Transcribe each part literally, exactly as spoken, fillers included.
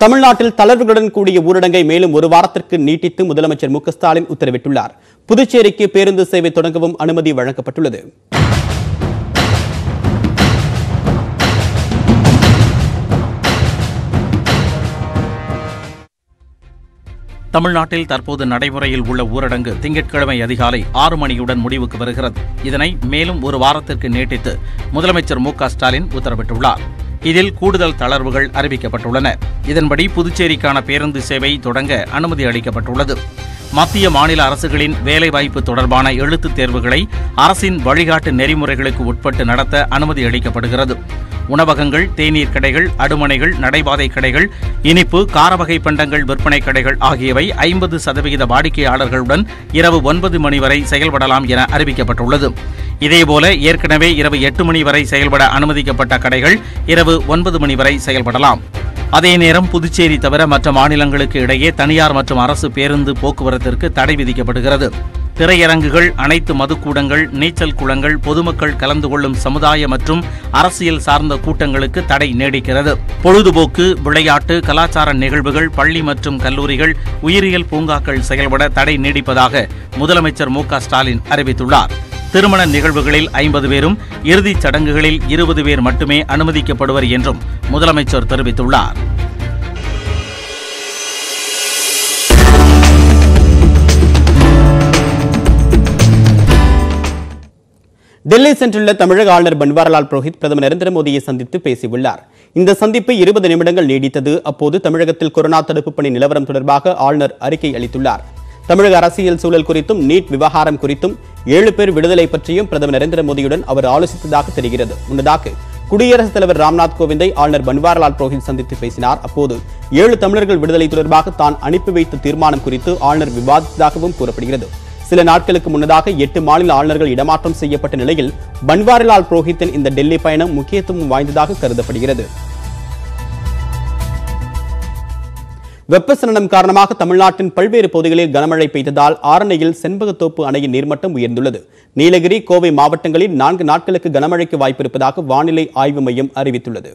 தமிழ்நாட்டில் தளர்வுகளுடன் கூடிய ஊரடங்கை மேலும் ஒரு வாரத்திற்கு நீட்டித்து முதலமைச்சர் மு க ஸ்டாலின் உத்தரவிட்டுள்ளார். புதுச்சேரிக்கு பேருந்து சேவை தொடங்கவும் அனுமதி வழங்கப்பட்டுள்ளது. தமிழ்நாட்டில் தற்போது நடைமுறையில் உள்ள ஊரடங்கு திங்கட்கிழமை அதிகாலை ஆறு மணியுடன் முடிவுக்கு வருகிறது. இதனை மேலும் ஒரு வாரத்திற்கு நீட்டித்து முதலமைச்சர் மு க ஸ்டாலின் உத்தரவிட்டுள்ளார். இதில் கூடுதல் தளர்வுகள் அறிவிக்கப்பட்டுள்ளன. இதன்படி புதுச்சேரிக்கான பேருந்து சேவை தொடங்க அனுமதி அளிக்கப்பட்டுள்ளது. மத்திய மாநில அரசுகளின் வேலைவாய்ப்பு தொடர்பான எழுத்துத் தேர்வுகளை அரசின் வழிகாட்டு நெறிமுறைகளுக்கு உட்பட்டு நடத்த அனுமதி அளிக்கப்படுகிறது. உணவகங்கள், தேநீர் கடைகள், அடுமனைகள், நடைபாதை கடைகள், இனிப்பு, காரவகை பண்டங்கள் விற்பனை கடைகள் ஆகியவை ஐம்பது சதவிகித வாடிக்கையாளர்களுடன் இரவு ஒன்பது மணி வரை செயல்படலாம் என அறிவிக்கப்பட்டுள்ளது. இதேபோல ஏற்கனவே இரவு எட்டு மணி வரை செயல்பட அனுமதிக்கப்பட்ட கடைகள் இரவு ஒன்பது மணி வரை செயல்படலாம். அதே நேரம் புதுச்சேரி தவிர மற்ற மாநிலங்களுக்கு இடையே தனியார் மற்றும் அரசு பேருந்து போக்குவரத்திற்கு தடை விதிக்கப்படுகிறது. திரையரங்குகள், அனைத்து மதுக்கூடங்கள், நீச்சல் குளங்கள், பொதுமக்கள் கலந்து கொள்ளும் சமுதாய மற்றும் அரசியல் சார்ந்த கூட்டங்களுக்கு தடை நீடிக்கிறது. பொழுதுபோக்கு, விளையாட்டு, கலாச்சார நிகழ்வுகள், பள்ளி மற்றும் கல்லூரிகள், உயிரியல் பூங்காக்கள் செயல்பட தடை நீடிப்பதாக முதலமைச்சர் மு க ஸ்டாலின் அறிவித்துள்ளார். திருமண நிகழ்வுகளில் ஐம்பது பேரும், இறுதிச் சடங்குகளில் இருபது பேர் மட்டுமே அனுமதிக்கப்படுவர் என்றும் முதலமைச்சர் தெரிவித்துள்ளார். டெல்லி சென்றுள்ள தமிழக ஆளுநர் பன்வாரிலால் புரோஹித் பிரதமர் நரேந்திர மோடியை சந்தித்து பேசியுள்ளார். இந்த சந்திப்பு இருபது நிமிடங்கள் நீடித்தது. அப்போது தமிழகத்தில் கொரோனா தடுப்பு பணி நிலவரம் தொடர்பாக ஆளுநர் அறிக்கை அளித்துள்ளார். தமிழக அரசியல் சூழல் குறித்தும், நீட் விவகாரம் குறித்தும், ஏழு பேர் விடுதலை பற்றியும் பிரதமர் நரேந்திர மோடியுடன் அவர் ஆலோசித்ததாக தெரிகிறது. முன்னதாக குடியரசுத் தலைவர் ராம்நாத் கோவிந்தை ஆளுநர் பன்வாரிலால் புரோஹித் சந்தித்து பேசினார். அப்போது ஏழு தமிழர்கள் விடுதலை தொடர்பாக தான் அனுப்பி வைத்த தீர்மானம் குறித்து ஆளுநர் விவாதித்ததாகவும் கூறப்படுகிறது. சில நாட்களுக்கு முன்னதாக எட்டு மாநில ஆளுநர்கள் இடமாற்றம் செய்யப்பட்ட நிலையில் பன்வாரிலால் புரோஹித்தின் இந்த டெல்லி பயணம் முக்கியத்துவம் வாய்ந்ததாக கருதப்படுகிறது. வெப்பசலனம் காரணமாக தமிழ்நாட்டின் பல்வேறு பகுதிகளில் கனமழை பெய்ததால் ஆரணியில் செண்பகத்தோப்பு அணையின் நீர்மட்டம் உயர்ந்துள்ளது. நீலகிரி, கோவை மாவட்டங்களில் நான்கு நாட்களுக்கு கனமழைக்கு வாய்ப்பிருப்பதாக வானிலை ஆய்வு மையம் அறிவித்துள்ளது.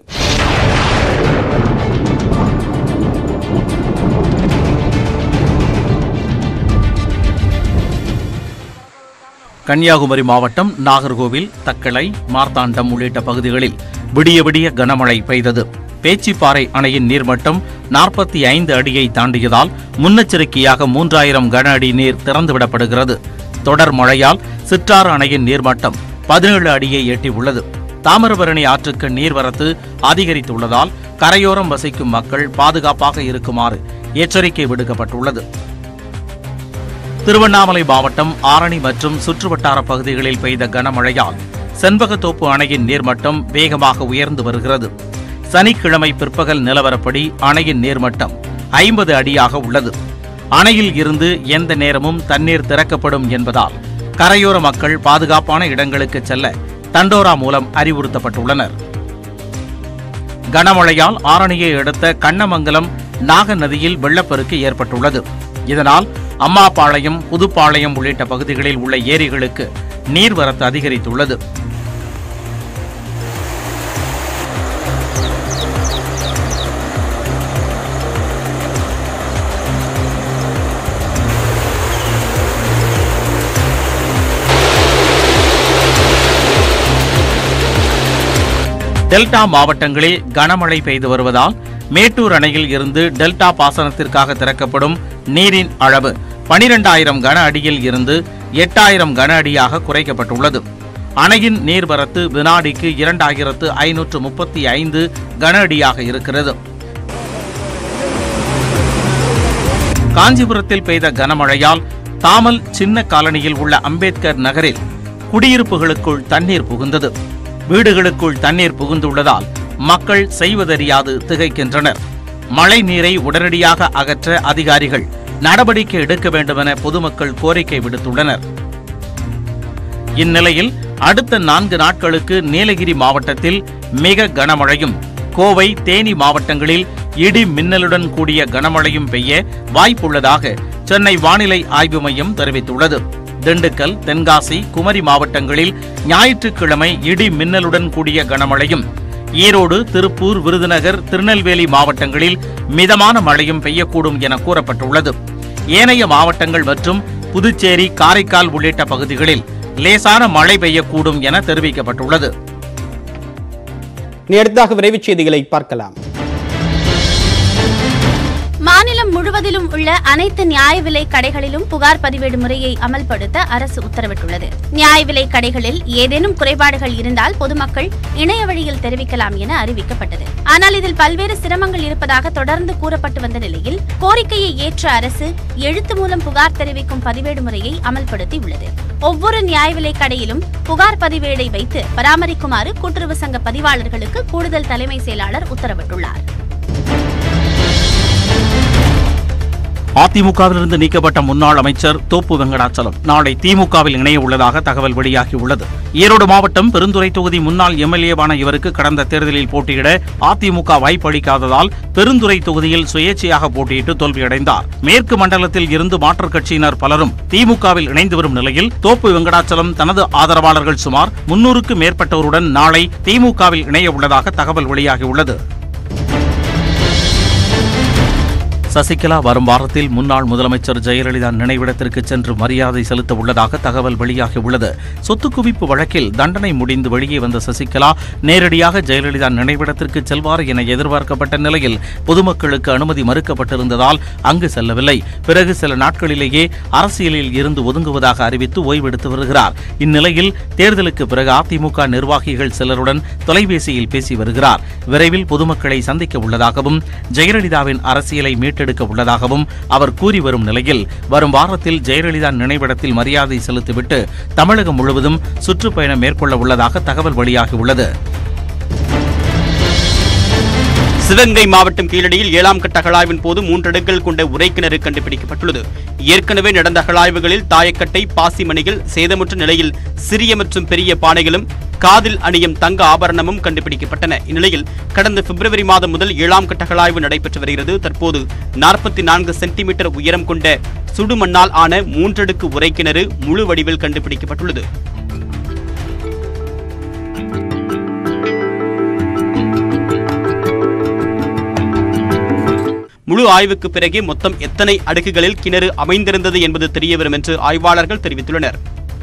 கன்னியாகுமரி மாவட்டம் நாகர்கோவில், தக்கலை, மார்த்தாண்டம் உள்ளிட்ட பகுதிகளில் விடிய விடிய கனமழை பெய்தது. பேச்சிப்பாறை அணையின் நீர்மட்டம் நாற்பத்தி ஐந்து அடியை தாண்டியதால் முன்னெச்சரிக்கையாக மூன்றாயிரம் கன அடி நீர் திறந்துவிடப்படுகிறது. தொடர் மழையால் சிற்றாறு அணையின் நீர்மட்டம் பதினேழு அடியை எட்டியுள்ளது. தாமிரபரணி ஆற்றுக்கு நீர்வரத்து அதிகரித்துள்ளதால் கரையோரம் வசிக்கும் மக்கள் பாதுகாப்பாக இருக்குமாறு எச்சரிக்கை விடுக்கப்பட்டுள்ளது. திருவண்ணாமலை மாவட்டம் ஆரணி மற்றும் சுற்றுவட்டார பகுதிகளில் பெய்த கனமழையால் செண்பகத்தோப்பு அணையின் நீர்மட்டம் வேகமாக உயர்ந்து வருகிறது. சனிக்கிழமை பிற்பகல் நிலவரப்படி அணையின் நீர்மட்டம் ஐம்பது அடியாக உள்ளது. அணையில் இருந்து எந்த நேரமும் தண்ணீர் திறக்கப்படும் என்பதால் கரையோர மக்கள் பாதுகாப்பான இடங்களுக்கு செல்ல தண்டோரா மூலம் அறிவுறுத்தப்பட்டுள்ளனர். கனமழையால் ஆரணியை அடுத்த கண்ணமங்கலம் நாக நதியில் வெள்ளப்பெருக்கு ஏற்பட்டுள்ளது. இதனால் அம்மாபாளையம், புதுப்பாளையம் உள்ளிட்ட பகுதிகளில் உள்ள ஏரிகளுக்கு நீர்வரத்து அதிகரித்துள்ளது. டெல்டா மாவட்டங்களில் கனமழை பெய்து வருவதால் மேட்டூர் அணையில் இருந்து டெல்டா பாசனத்திற்காக திறக்கப்படும் நீரின் அளவு பனிரெண்டாயிரம் கன அடியில் இருந்து எட்டாயிரம் கன அடியாக குறைக்கப்பட்டுள்ளது. அணையின் நீர்வரத்து வினாடிக்கு இரண்டாயிரத்து ஐநூற்று முப்பத்தி ஐந்து கன அடியாக இருக்கிறது. காஞ்சிபுரத்தில் பெய்த கனமழையால் தாமல் சின்ன காலனியில் உள்ள அம்பேத்கர் நகரில் குடியிருப்புகளுக்குள் தண்ணீர் புகுந்தது. வீடுகளுக்குள் தண்ணீர் புகுந்துள்ளதால் மக்கள் செய்வதறியாது திகைக்கின்றனர். மழை நீரை உடனடியாக அகற்ற அதிகாரிகள் நடவடிக்கை எடுக்க வேண்டுமென பொதுமக்கள் கோரிக்கை விடுத்துள்ளனர். இந்நிலையில் அடுத்த நான்கு நாட்களுக்கு நீலகிரி மாவட்டத்தில் மிக கனமழையும், கோவை, தேனி மாவட்டங்களில் இடி மின்னலுடன் கூடிய கனமழையும் பெய்ய வாய்ப்புள்ளதாக சென்னை வானிலை ஆய்வு மையம் தெரிவித்துள்ளது. திண்டுக்கல், தென்காசி, குமரி மாவட்டங்களில் ஞாயிற்றுக்கிழமை இடி மின்னலுடன் கூடிய கனமழையும், ஈரோடு, திருப்பூர், விருதுநகர், திருநெல்வேலி மாவட்டங்களில் மிதமான மழையும் பெய்யக்கூடும் என கூறப்பட்டுள்ளது. ஏனைய மாவட்டங்கள் மற்றும் புதுச்சேரி, காரைக்கால் உள்ளிட்ட பகுதிகளில் லேசான மழை பெய்யக்கூடும் என தெரிவிக்கப்பட்டுள்ளது. அடுத்ததாக விரைவுச் செய்திகளை பார்க்கலாம். மாநிலம் முழுவதிலும் உள்ள அனைத்து நியாய விலை கடைகளிலும் புகார் பதிவேடு முறையை அமல்படுத்த அரசு உத்தரவிட்டுள்ளது. நியாய விலை கடைகளில் ஏதேனும் குறைபாடுகள் இருந்தால் பொதுமக்கள் இணைய வழியில் தெரிவிக்கலாம் என அறிவிக்கப்பட்டது. ஆனால் இதில் பல்வேறு சிரமங்கள் இருப்பதாக தொடர்ந்து கூறப்பட்டு வந்த நிலையில் கோரிக்கையை ஏற்ற அரசு எழுத்து மூலம் புகார் தெரிவிக்கும் பதிவேடு முறையை அமல்படுத்தியுள்ளது. ஒவ்வொரு நியாய விலை கடையிலும் புகார் பதிவேடை வைத்து பராமரிக்குமாறு கூட்டுறவு சங்க பதிவாளர்களுக்கு கூடுதல் தலைமை செயலாளர் உத்தரவிட்டுள்ளார். அதிமுகவிலிருந்து நீக்கப்பட்ட முன்னாள் அமைச்சர் தோப்பு வெங்கடாச்சலம் நாளை திமுகவில் இணைய உள்ளதாக தகவல் வெளியாகியுள்ளது. ஈரோடு மாவட்டம் பெருந்துறை தொகுதி முன்னாள் எம்எல்ஏவான இவருக்கு கடந்த தேர்தலில் போட்டியிட அதிமுக வாய்ப்பளிக்காததால் பெருந்துறை தொகுதியில் சுயேட்சையாக போட்டியிட்டு தோல்வியடைந்தார். மேற்கு மண்டலத்தில் இருந்து மாற்றுக் கட்சியினர் பலரும் திமுகவில் இணைந்து வரும் நிலையில் தோப்பு வெங்கடாச்சலம் தனது ஆதரவாளர்கள் சுமார் முன்னூறுக்கு மேற்பட்டோருடன் நாளை திமுகவில் இணைய உள்ளதாக தகவல் வெளியாகியுள்ளது. சசிகலா வரும் வாரத்தில் முன்னாள் முதலமைச்சர் ஜெயலலிதா நினைவிடத்திற்கு சென்று மரியாதை செலுத்த உள்ளதாக தகவல் வெளியாகியுள்ளது. சொத்து குவிப்பு வழக்கில் தண்டனை முடிந்து வெளியே வந்த சசிகலா நேரடியாக ஜெயலலிதா நினைவிடத்திற்கு செல்வார் என எதிர்பார்க்கப்பட்ட நிலையில் பொதுமக்களுக்கு அனுமதி மறுக்கப்பட்டிருந்ததால் அங்கு செல்லவில்லை. பிறகு சில நாட்களிலேயே அரசியலில் இருந்து ஒதுங்குவதாக அறிவித்து ஓய்வெடுத்து வருகிறார். இந்நிலையில் தேர்தலுக்கு பிறகு அதிமுக நிர்வாகிகள் சிலருடன் தொலைபேசியில் பேசி வருகிறார். விரைவில் பொதுமக்களை சந்திக்க உள்ளதாகவும் ஜெயலலிதாவின் அரசியலை மீட்டு எடுக்க உள்ளதாகவும் அவர் கூறி வரும் நிலையில் வரும் வாரத்தில் ஜெயலலிதா நினைவிடத்தில் மரியாதை செலுத்திவிட்டு தமிழகம் முழுவதும் சுற்றுப்பயணம் மேற்கொள்ள உள்ளதாக தகவல் வெளியாகியுள்ளது. சிவகங்கை மாவட்டம் கீழடியில் ஏழாம் கட்ட அகழாய்வின் போது மூன்று அடுக்குகள் கொண்ட உரைக்கிணறு கண்டுபிடிக்கப்பட்டுள்ளது. ஏற்கனவே நடந்த அகழாய்வுகளில் தாயக்கட்டை, பாசிமணிகள், சேதமுற்ற நிலையில் சிறிய மற்றும் பெரிய பானைகளும் காதில் அணியும் தங்க ஆபரணமும் கண்டுபிடிக்கப்பட்டன. இந்நிலையில் கடந்த பிப்ரவரி மாதம் முதல் ஏழாம் கட்ட அகழாய்வு நடைபெற்று வருகிறது. தற்போது நாற்பத்தி நான்கு சென்டிமீட்டர் உயரம் கொண்ட சுடுமண்ணால் ஆன மூன்றடுக்கு உரைக்கிணறு முழு வடிவில் கண்டுபிடிக்கப்பட்டுள்ளது. முழு ஆய்வுக்கு பிறகு மொத்தம் எத்தனை அடுக்குகளில் கிணறு அமைந்திருந்தது என்பது தெரியவரும் என்று ஆய்வாளர்கள் தெரிவித்துள்ளனர்.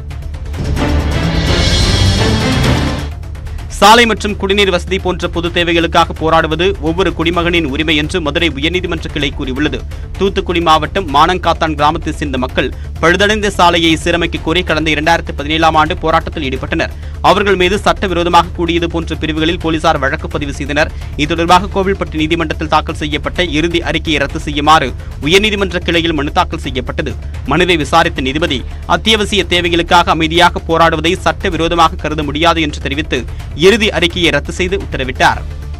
சாலை மற்றும் குடிநீர் வசதி போன்ற பொது தேவைகளுக்காக போராடுவது ஒவ்வொரு குடிமகனின் உரிமை என்று மதுரை உயர்நீதிமன்ற கிளை கூறியுள்ளது. தூத்துக்குடி மாவட்டம் மானங்காத்தான் கிராமத்தை சேர்ந்த மக்கள் பழுதடைந்த சாலையை சீரமைக்க கோரி கடந்த இரண்டாயிரத்தி பதினேழாம் ஆண்டு போராட்டத்தில் ஈடுபட்டனர். அவர்கள் மீது சட்டவிரோதமாக கூடியது போன்ற பிரிவுகளில் போலீசார் வழக்கு பதிவு செய்தனர். இது தொடர்பாக கோவில்பட்டி நீதிமன்றத்தில் தாக்கல் செய்யப்பட்ட இறுதி அறிக்கையை ரத்து செய்யுமாறு உயர்நீதிமன்ற கிளையில் மனு தாக்கல் செய்யப்பட்டது. மனுவை விசாரித்த நீதிபதி அத்தியாவசிய தேவைகளுக்காக அமைதியாக போராடுவதை சட்டவிரோதமாக கருத முடியாது என்று தெரிவித்து இறுதி அறிக்கையை ரத்து செய்து உத்தரவிட்டார்.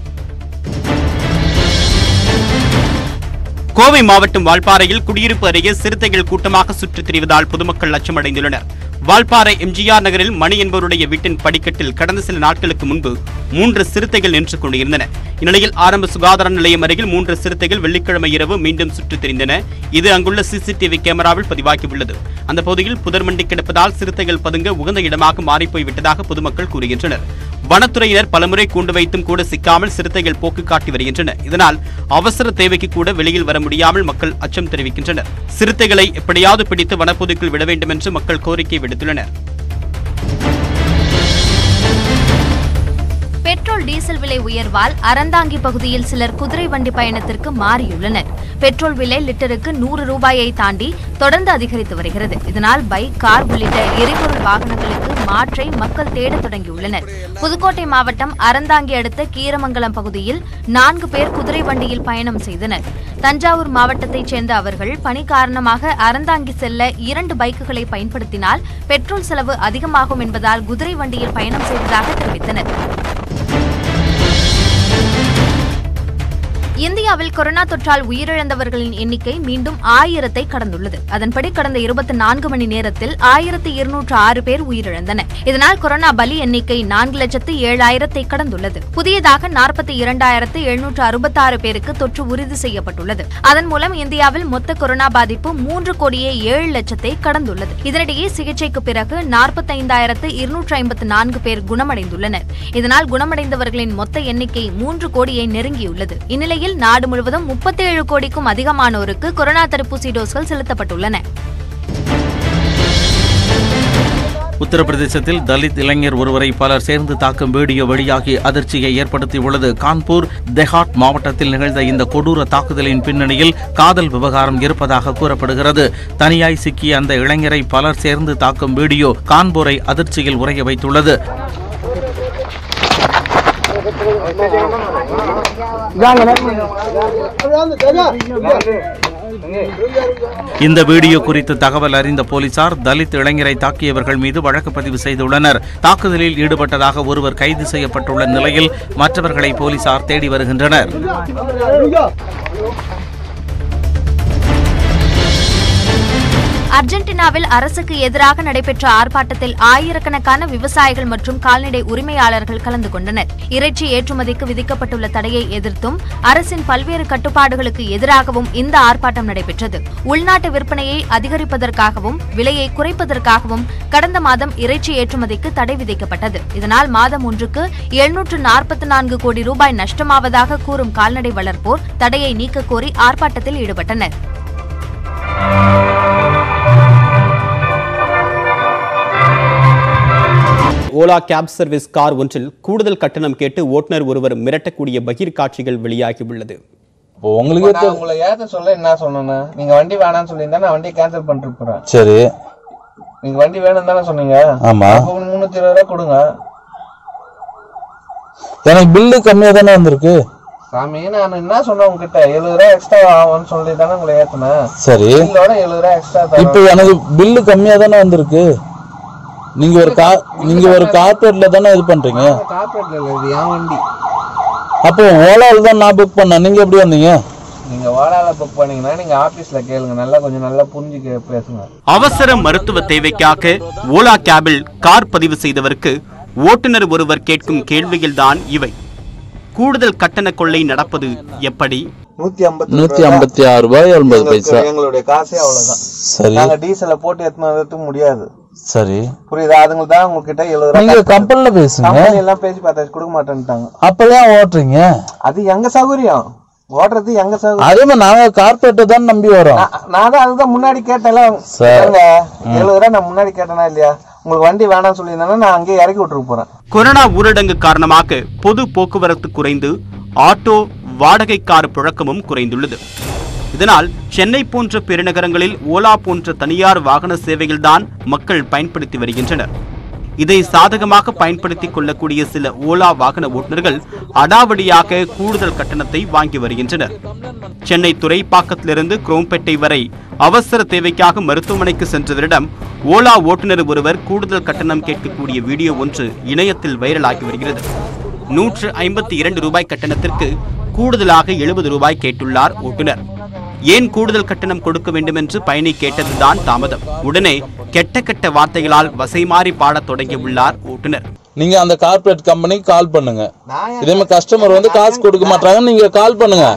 கோவை மாவட்டம் வால்பாறையில் குடியிருப்பு அருகே சிறுத்தைகள் கூட்டமாக சுற்றித் திரிவதால் பொதுமக்கள் அச்சமடைந்துள்ளனர். வால்பாறை எம்ஜிஆர் நகரில் மணி என்பவருடைய வீட்டின் படிக்கட்டில் கடந்த சில நாட்களுக்கு முன்பு மூன்று சிறுத்தைகள் நின்று கொண்டிருந்தன. இந்நிலையில் ஆரம்ப சுகாதார நிலையம் அருகில் மூன்று சிறுத்தைகள் வெள்ளிக்கிழமை இரவு மீண்டும் சுற்றித் திரிந்தன. இது அங்குள்ள சிசிடிவி கேமராவில் பதிவாகியுள்ளது. அந்த பகுதியில் புதர் மண்டி கிடப்பதால் சிறுத்தைகள் பதுங்க உகந்த இடமாக மாறிப்போய்விட்டதாக பொதுமக்கள் கூறுகின்றனர். வனத்துறையினர் பலமுறை கூண்டு வைத்தும் கூட சிக்காமல் சிறுத்தைகள் போக்கு காட்டி வருகின்றனர். இதனால் அவசர தேவைக்கு கூட வெளியில் வர முடியாமல் மக்கள் அச்சம் தெரிவிக்கின்றனர். சிறுத்தைகளை எப்படியாவது பிடித்து வனப்பகுதிக்குள் விட வேண்டும் என்று மக்கள் கோரிக்கை விடுத்துள்ளனர். பெட்ரோல் டீசல் விலை உயர்வால் அறந்தாங்கி பகுதியில் சிலர் குதிரை வண்டி பயணத்திற்கு மாறியுள்ளனர். பெட்ரோல் விலை லிட்டருக்கு நூறு ரூபாயை தாண்டி தொடர்ந்து அதிகரித்து வருகிறது. இதனால் பைக், கார் உள்ளிட்ட எரிபொருள் வாகனங்களுக்கு மாற்றை மக்கள் தேடத் தொடங்கியுள்ளனர். புதுக்கோட்டை மாவட்டம் அறந்தாங்கி அடுத்த கீரமங்கலம் பகுதியில் நான்கு பேர் குதிரை வண்டியில் பயணம் செய்தனர். தஞ்சாவூர் மாவட்டத்தைச் சேர்ந்த அவர்கள் பணி காரணமாக அறந்தாங்கி செல்ல இரண்டு பைக்குகளை பயன்படுத்தினால் பெட்ரோல் செலவு அதிகமாகும் என்பதால் குதிரை வண்டியில் பயணம் செய்ததாக தெரிவித்தனர். இந்தியாவில் கொரோனா தொற்றால் உயிரிழந்தவர்களின் எண்ணிக்கை மீண்டும் ஆயிரத்தை கடந்துள்ளது. அதன்படி கடந்த இருபத்தி நான்கு மணி நேரத்தில் ஆயிரத்தி இருநூற்று ஆறு பேர் உயிரிழந்தனர். இதனால் கொரோனா பலி எண்ணிக்கை நான்கு லட்சத்து ஏழாயிரத்தை கடந்துள்ளது. புதியதாக நாற்பத்தி இரண்டாயிரத்து எழுநூற்று அறுபத்தி ஆறு பேருக்கு தொற்று உறுதி செய்யப்பட்டுள்ளது. அதன் மூலம் இந்தியாவில் மொத்த கொரோனா பாதிப்பு மூன்று கோடியே ஏழு லட்சத்தை கடந்துள்ளது. இதனிடையே சிகிச்சைக்கு பிறகு நாற்பத்தைந்தாயிரத்து இருநூற்று ஐம்பத்தி நான்கு பேர் குணமடைந்துள்ளனர். இதனால் குணமடைந்தவர்களின் மொத்த எண்ணிக்கை மூன்று கோடியை நெருங்கியுள்ளது. இந்நிலையில் நாடு முழுவதும் முப்பத்தி ஏழு கோடிக்கும் அதிகமானோருக்கு கொரோனா தடுப்பூசி டோஸ்கள் செலுத்தப்பட்டுள்ளன. உத்தரப்பிரதேசத்தில் தலித் இளைஞர் ஒருவரை பலர் சேர்ந்து தாக்கும் வீடியோ வெளியாகி அதிர்ச்சியை ஏற்படுத்தியுள்ளது. கான்பூர் தெஹாட் மாவட்டத்தில் நிகழ்ந்த இந்த கொடூர தாக்குதலின் பின்னணியில் காதல் விவகாரம் இருப்பதாக கூறப்படுகிறது. தனியாய் சிக்கிய அந்த இளைஞரை பலர் சேர்ந்து தாக்கும் வீடியோ கான்பூரை அதிர்ச்சியில் உறைய வைத்துள்ளது. இந்த வீடியோ குறித்து தகவல் அறிந்த போலீசார் தலித் இளைஞரை தாக்கியவர்கள் மீது வழக்கு பதிவு செய்துள்ளனர். தாக்குதலில் ஈடுபட்டதாக ஒருவர் கைது செய்யப்பட்டுள்ள நிலையில் மற்றவர்களை போலீசார் தேடி வருகின்றனர். அர்ஜென்டினாவில் அரசுக்கு எதிராக நடைபெற்ற ஆர்ப்பாட்டத்தில் ஆயிரக்கணக்கான விவசாயிகள் மற்றும் கால்நடை உரிமையாளர்கள் கலந்து கொண்டனர். இறைச்சி ஏற்றுமதிக்கு விதிக்கப்பட்டுள்ள தடையை எதிர்த்தும் அரசின் பல்வேறு கட்டுப்பாடுகளுக்கு எதிராகவும் இந்த ஆர்ப்பாட்டம் நடைபெற்றது. உள்நாட்டு விற்பனையை அதிகரிப்பதற்காகவும் விலையை குறைப்பதற்காகவும் கடந்த மாதம் இறைச்சி ஏற்றுமதிக்கு தடை விதிக்கப்பட்டது. இதனால் மாதம் ஒன்றுக்கு எழுநூற்று நாற்பத்தி நான்கு கோடி ரூபாய் நஷ்டமாவதாக கூறும் கால்நடை வளர்ப்போர் தடையை நீக்க கோரி ஆர்ப்பாட்டத்தில் ஈடுபட்டனர். ஓலா கேப் சர்வீஸ் கார் ஒன்றில் கூடுதல் கட்டணம் கேட்டு ஓட்டுநர் ஒருவர் மிரட்டக்கூடிய பகீர் காட்சிகள் வெளியாகியுள்ளது. உங்களுக்கு உங்களை ஏத்த சொல்ல என்ன சொன்னேன்னா, நீங்க வண்டி வேணாம்னு சொல்லியிருந்தா நான் வண்டி கேன்சல் பண்ணிட்டு போறேன். சரி, நீங்க வண்டி வேணும் தானே சொன்னீங்க. ஆமா, முன்னூத்தி இருபது ரூபாய் கொடுங்க. எனக்கு பில்லு கம்மியா தானே வந்திருக்கு சாமி. நான் என்ன சொன்னேன் உங்ககிட்ட, எழுபது ரூபாய் எக்ஸ்ட்ரா ஆகும்னு சொல்லி தானே உங்களை ஏத்துனேன். சரி, பில்லோட எழுபது ரூபாய் எக்ஸ்ட்ரா. இப்ப எனக்கு பில்லு கம்மியா தானே வந்திருக்கு. நீங்க ஒரு கா நீங்க ஒரு கார்பரேட்ல தானே இது பண்றீங்க. கார்பரேட்ல இல்ல, இது என் வண்டி. அப்போ ஓலால தான் நான் புக் பண்ணேன். நீங்க எப்படி வந்தீங்க? நீங்க ஓலால புக் பண்ணீங்கன்னா நீங்க ஆபீஸ்ல கேளுங்க. நல்லா கொஞ்சம் நல்லா புரிஞ்சு பேசுங்க. அவசர மருத்துவ தேவைக்காக ஓலா கேபில் கார் பதிவு செய்தவருக்கு ஓட்டுநர் ஒருவர் கேட்கும் கேள்விகள் தான் இவை. கூடுதல் கட்டண கொள்ளை நடப்பது எப்படி? நூத்தி ஐம்பத்தி நூத்தி ஐம்பத்தி ஆறு ரூபாய் எண்பது பைசா எங்களுடைய காசே அவ்வளவுதான். சரி, நாங்க டீசலை போட்டு எடுத்துன்னு வரதுக்கு முடியாது. சரி, புரியுதா? அதுங்க தான் உங்ககிட்ட எழுபது ரூபாய். நீங்க கம்பெனில பேசுங்க. கம்பெனி எல்லாம் பேசி பார்த்தாச்சு, கொடுக்க மாட்டேன்ட்டாங்க. அப்பதான் ஓட்டுறீங்க. அது எங்க சௌகரியம், ஓட்டுறது எங்க சௌகரியம். அதே மாதிரி நாங்க கார்பரேட் தான் நம்பி வரோம். நான் தான் அதுதான் முன்னாடி கேட்டேன்ல. எழுபது ரூபாய் நான் முன்னாடி கேட்டேனா இல்லையா? உங்களுக்கு வண்டி வேணாம்னு சொல்லியிருந்தேன்னா நான் அங்கேயே இறக்கி விட்டுருக்கு போறேன். கொரோனா ஊரடங்கு காரணமாக பொது போக்குவரத்து குறைந்து ஆட்டோ வாடகை கார் புழக்கமும் குறைந்துள்ளது. இதனால் சென்னை போன்ற பெருநகரங்களில் ஓலா போன்ற தனியார் வாகன சேவைகள்தான் மக்கள் பயன்படுத்தி வருகின்றனர். இதை சாதகமாக பயன்படுத்திக் கொள்ளக்கூடிய சில ஓலா வாகன ஓட்டுநர்கள் அடாவடியாக கூடுதல் கட்டணத்தை வாங்கி வருகின்றனர். சென்னை துறைப்பாக்கத்திலிருந்து குரோம்பேட்டை வரை அவசர தேவைக்காக மருத்துவமனைக்கு சென்றவரிடம் ஓலா ஓட்டுநர் ஒருவர் கூடுதல் கட்டணம் கேட்கக்கூடிய வீடியோ ஒன்று இணையத்தில் வைரலாகி வருகிறது. நூற்று ஐம்பத்தி இரண்டு ரூபாய் கட்டணத்திற்கு கூடுதலாக எழுபது ரூபாய் கேட்டுள்ளார் ஓட்டுநர். ஏன் கூடுதல் கட்டணம் கொடுக்க வேண்டும் என்று பயணி கேட்டதுதான் தாமதம். உடனே கெட்ட கெட்ட வார்த்தைகளால் வசை மாறி பாடத் தொடங்கியுள்ளார் ஓட்டுநர். நீங்க அந்த கார்பரேட் கம்பெனிக்கு கால் பண்ணுங்க. இதே மாதிரி கஸ்டமர் வந்து காசு கொடுக்க மாட்டாங்க, நீங்க கால் பண்ணுங்க.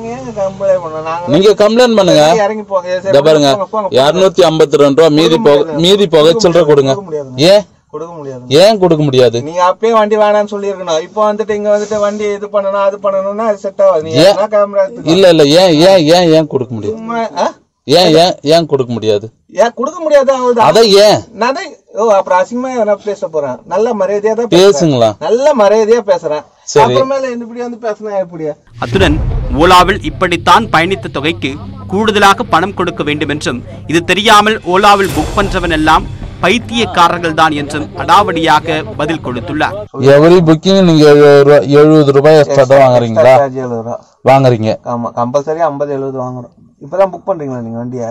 நீங்க கம்ப்ளைண்ட் பண்ணுங்க. இத பாருங்க, இருநூத்தி ஐம்பத்தி ரெண்டு ரூபா மீதி போக மீதி போக சில்லறை கொடுங்க. ஏன் கொடுக்க முடியாது? ஏன் கொடுக்க முடியாது? நீங்க அப்பயே வண்டி வேணாம்னு சொல்லி இருக்கணும். இப்போ வந்துட்டு இங்க வந்துட்டு வண்டி இது பண்ணணும் அது பண்ணணும்னா அது செட் ஆகாது. நீங்க கேமரா இல்ல இல்ல ஏன் ஏன் ஏன் ஏன் கொடுக்க முடியாது? ஏன் ஏன் ஏன் கொடுக்க முடியாது? ஏன் கொடுக்க முடியாது? அத ஏன் நான் ஓ அப்புறம் அசிங்கமா என்ன பேச போறேன்? நல்ல மரியாதையா தான் பேசுங்களா? நல்ல மரியாதையா பேசுறேன். அப்புறமேல இப்படி வந்து பேசினா எப்படியா? அத்துடன் ஓலாவில் இப்படித்தான் பயணித்த தொகைக்கு கூடுதலாக பணம் கொடுக்க வேண்டும் என்றும், இது தெரியாமல் ஓலாவில் புக் பண்றவன் எல்லாம் பைத்தியக்காரர்கள் தான் என்றும் அடாவடியாக பதில் கொடுத்துள்ளார். எவரி புக்கிங் நீங்க எழுபது ரூபாய் எக்ஸ்ட்ரா தான் வாங்குறீங்களா? எழுபது ரூபாய் வாங்குறீங்க. ஆமா, கம்பல்சரி ஐம்பது எழுபது வாங்குறோம். இப்பதான் புக் பண்றீங்களா நீங்க வண்டிய?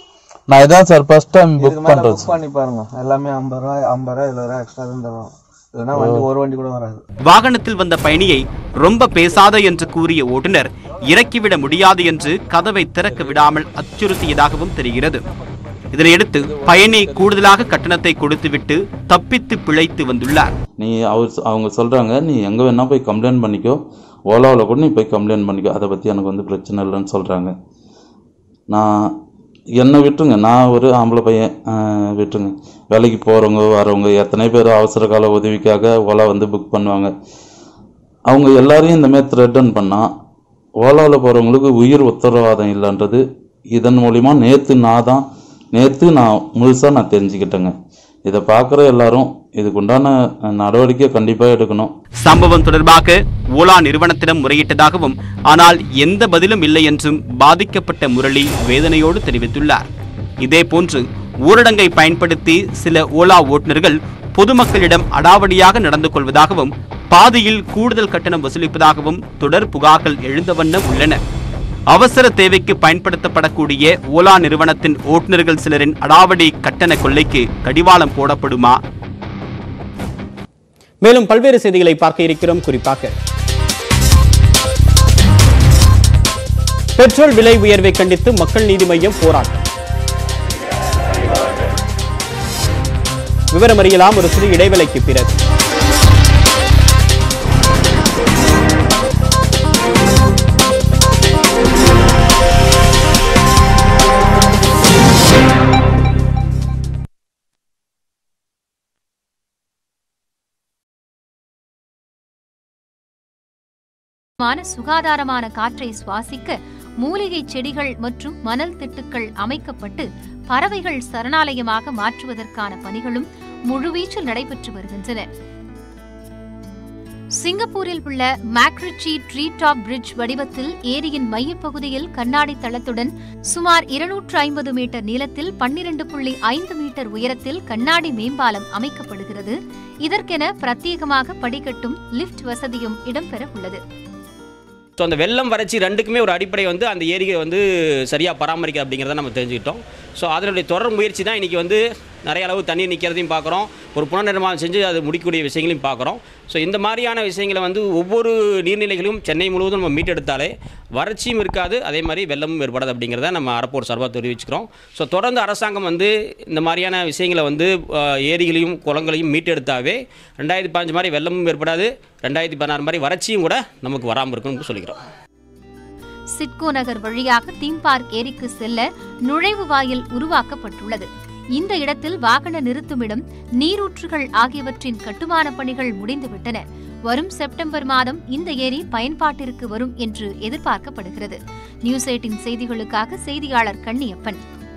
நான் இதான் சார் ஃபர்ஸ்ட் டைம் புக் பண்றேன். புக் பண்ணி பாருங்க, எல்லாமே ஐம்பது ரூபாய் ஐம்பது ரூபாய் எழுபது ரூபாய் எக்ஸ்ட்ரா தான் தரும். இல்லைன்னா வண்டி ஒரு வண்டி கூட வராது. வாகனத்தில் வந்த பயணியை ரொம்ப பேசாத என்று கூறிய ஓட்டுநர் இறக்கிவிட முடியாது என்று கதவை திறக்க விடாமல் அச்சுறுத்தியதாகவும் தெரிகிறது. இதனையடுத்து பயணி கூடுதலாக கட்டணத்தை கொடுத்துவிட்டு தப்பித்து பிழைத்து வந்துள்ளார். நீ அவர் அவங்க சொல்றாங்க, நீ எங்க வேணா போய் கம்ப்ளைண்ட் பண்ணிக்கோ, ஓலாவில் கூட நீ போய் கம்ப்ளைண்ட் பண்ணிக்கோ, அதை பத்தி எனக்கு வந்து பிரச்சனை இல்லைன்னு சொல்றாங்க. நான் என்னை விட்டுருங்க, நான் ஒரு ஆம்பளை பையன், விட்டுருங்க. வேலைக்கு போகிறவங்க வரவங்க எத்தனை பேர் அவசர கால உதவிக்காக ஓலா வந்து புக் பண்ணுவாங்க. அவங்க எல்லாரையும் இந்தமாதிரி த்ரெட்டன் பண்ணால் ஓலாவில் போகிறவங்களுக்கு உயிர் உத்தரவாதம் இல்லைன்றது இதன் மூலிமா நேற்று நான் தான் நேற்று நான் முழுசாக நான் தெரிஞ்சுக்கிட்டேங்க. இதை பார்க்குற எல்லாரும் இதுக்குண்டான நடவடிக்கை கண்டிப்பாக எடுக்கணும். சம்பவம் தொடர்பாக ஓலா நிறுவனத்திடம் முறையிட்டதாகவும் ஆனால் எந்த பதிலும் இல்லை என்றும் பாதிக்கப்பட்ட முரளி வேதனையோடு தெரிவித்துள்ளார். இதேபோன்று ஊரடங்கை பயன்படுத்தி சில ஓலா ஓட்டுநர்கள் பொதுமக்களிடம் அடாவடியாக நடந்து கொள்வதாகவும் பாதியில் கூடுதல் கட்டணம் வசூலிப்பதாகவும் தொடர் புகார்கள் எழுந்த வண்ணம் உள்ளன. அவசர தேவைக்கு பயன்படுத்தப்படக்கூடிய ஓலா நிறுவனத்தின் ஓட்டுநர்கள் சிலரின் அடாவடி கட்டண கொள்ளைக்கு கடிவாளம் போடப்படுமா? மேலும் பல்வேறு செய்திகளை பார்க்க இருக்கிறோம். குறிப்பாக பெட்ரோல் விலை உயர்வை கண்டித்து மக்கள் நீதி மய்யம் போராட்டம். விவரம் அறியலாம் ஒரு சிறு இடைவேளைக்கு பிறகு. சுகாதாரமான காற்றை சுவாசிக்க மூலிகை செடிகள் மற்றும் மணல் திட்டுக்கள் அமைக்கப்பட்டு பறவைகள் சரணாலயமாக மாற்றுவதற்கான பணிகளும் முழுவீச்சில் நடைபெற்று வருகின்றன. சிங்கப்பூரில் உள்ள மேக்ரிச்சி ட்ரீ டாப் பிரிட்ஜ் வடிவத்தில் ஏரியின் மையப்பகுதியில் கண்ணாடி தளத்துடன் சுமார் இருநூற்று ஐம்பது மீட்டர் நீளத்தில் பன்னிரண்டு புள்ளி ஐந்து மீட்டர் உயரத்தில் கண்ணாடி மேம்பாலம் அமைக்கப்படுகிறது. இதற்கென பிரத்யேகமாக படிக்கட்டும் லிப்ட் வசதியும் இடம்பெற உள்ளது. ஸோ அந்த வெள்ளம் வறட்சி ரெண்டுக்குமே ஒரு அடிப்படை வந்து அந்த ஏரியை வந்து சரியாக பராமரிக்க அப்படிங்கிறத நம்ம தெரிஞ்சுக்கிட்டோம். ஸோ அதனுடைய தொடர் முயற்சி தான் இன்றைக்கி வந்து நிறைய அளவு தண்ணீர் நிற்கிறதையும் பார்க்குறோம், ஒரு புனர்நிர்மாணம் செஞ்சு அது முடிக்கக்கூடிய விஷயங்களையும் பார்க்குறோம். ஸோ இந்த மாதிரியான விஷயங்களை வந்து ஒவ்வொரு நீர்நிலைகளையும் சென்னை முழுவதும் நம்ம மீட்டெடுத்தாலே வறட்சியும் இருக்காது, அதே மாதிரி வெள்ளமும் ஏற்படாது அப்படிங்கிறத நம்ம அறப்போர் சார்பாக தெரிவிச்சுக்கிறோம். ஸோ தொடர்ந்து அரசாங்கம் வந்து இந்த மாதிரியான விஷயங்களை வந்து ஏரிகளையும் குளங்களையும் மீட்டெடுத்தாவே ரெண்டாயிரத்தி பதினஞ்சு மாதிரி வெள்ளமும் ஏற்படாது, ரெண்டாயிரத்தி பதினாறு மாதிரி வறட்சியும் கூட நமக்கு வராமல் இருக்குன்னு சொல்லிக்கிறோம். சிட்கோ நகர் வழியாக தீம் பார்க் ஏரிக்கு செல்ல நுழைவு வாயில் உருவாக்கப்பட்டுள்ளது. இந்த இடத்தில் வாகன நிறுத்துமிடம், நீரூற்றுகள் ஆகியவற்றின் கட்டுமான பணிகள் முடிந்துவிட்டன. வரும் செப்டம்பர் மாதம் இந்த ஏரி பயன்பாட்டிற்கு வரும் என்று எதிர்பார்க்கப்படுகிறது. நியூஸ் எய்ட்டின் செய்திகளுக்காக செய்தியாளர் கண்ணியப்பன்.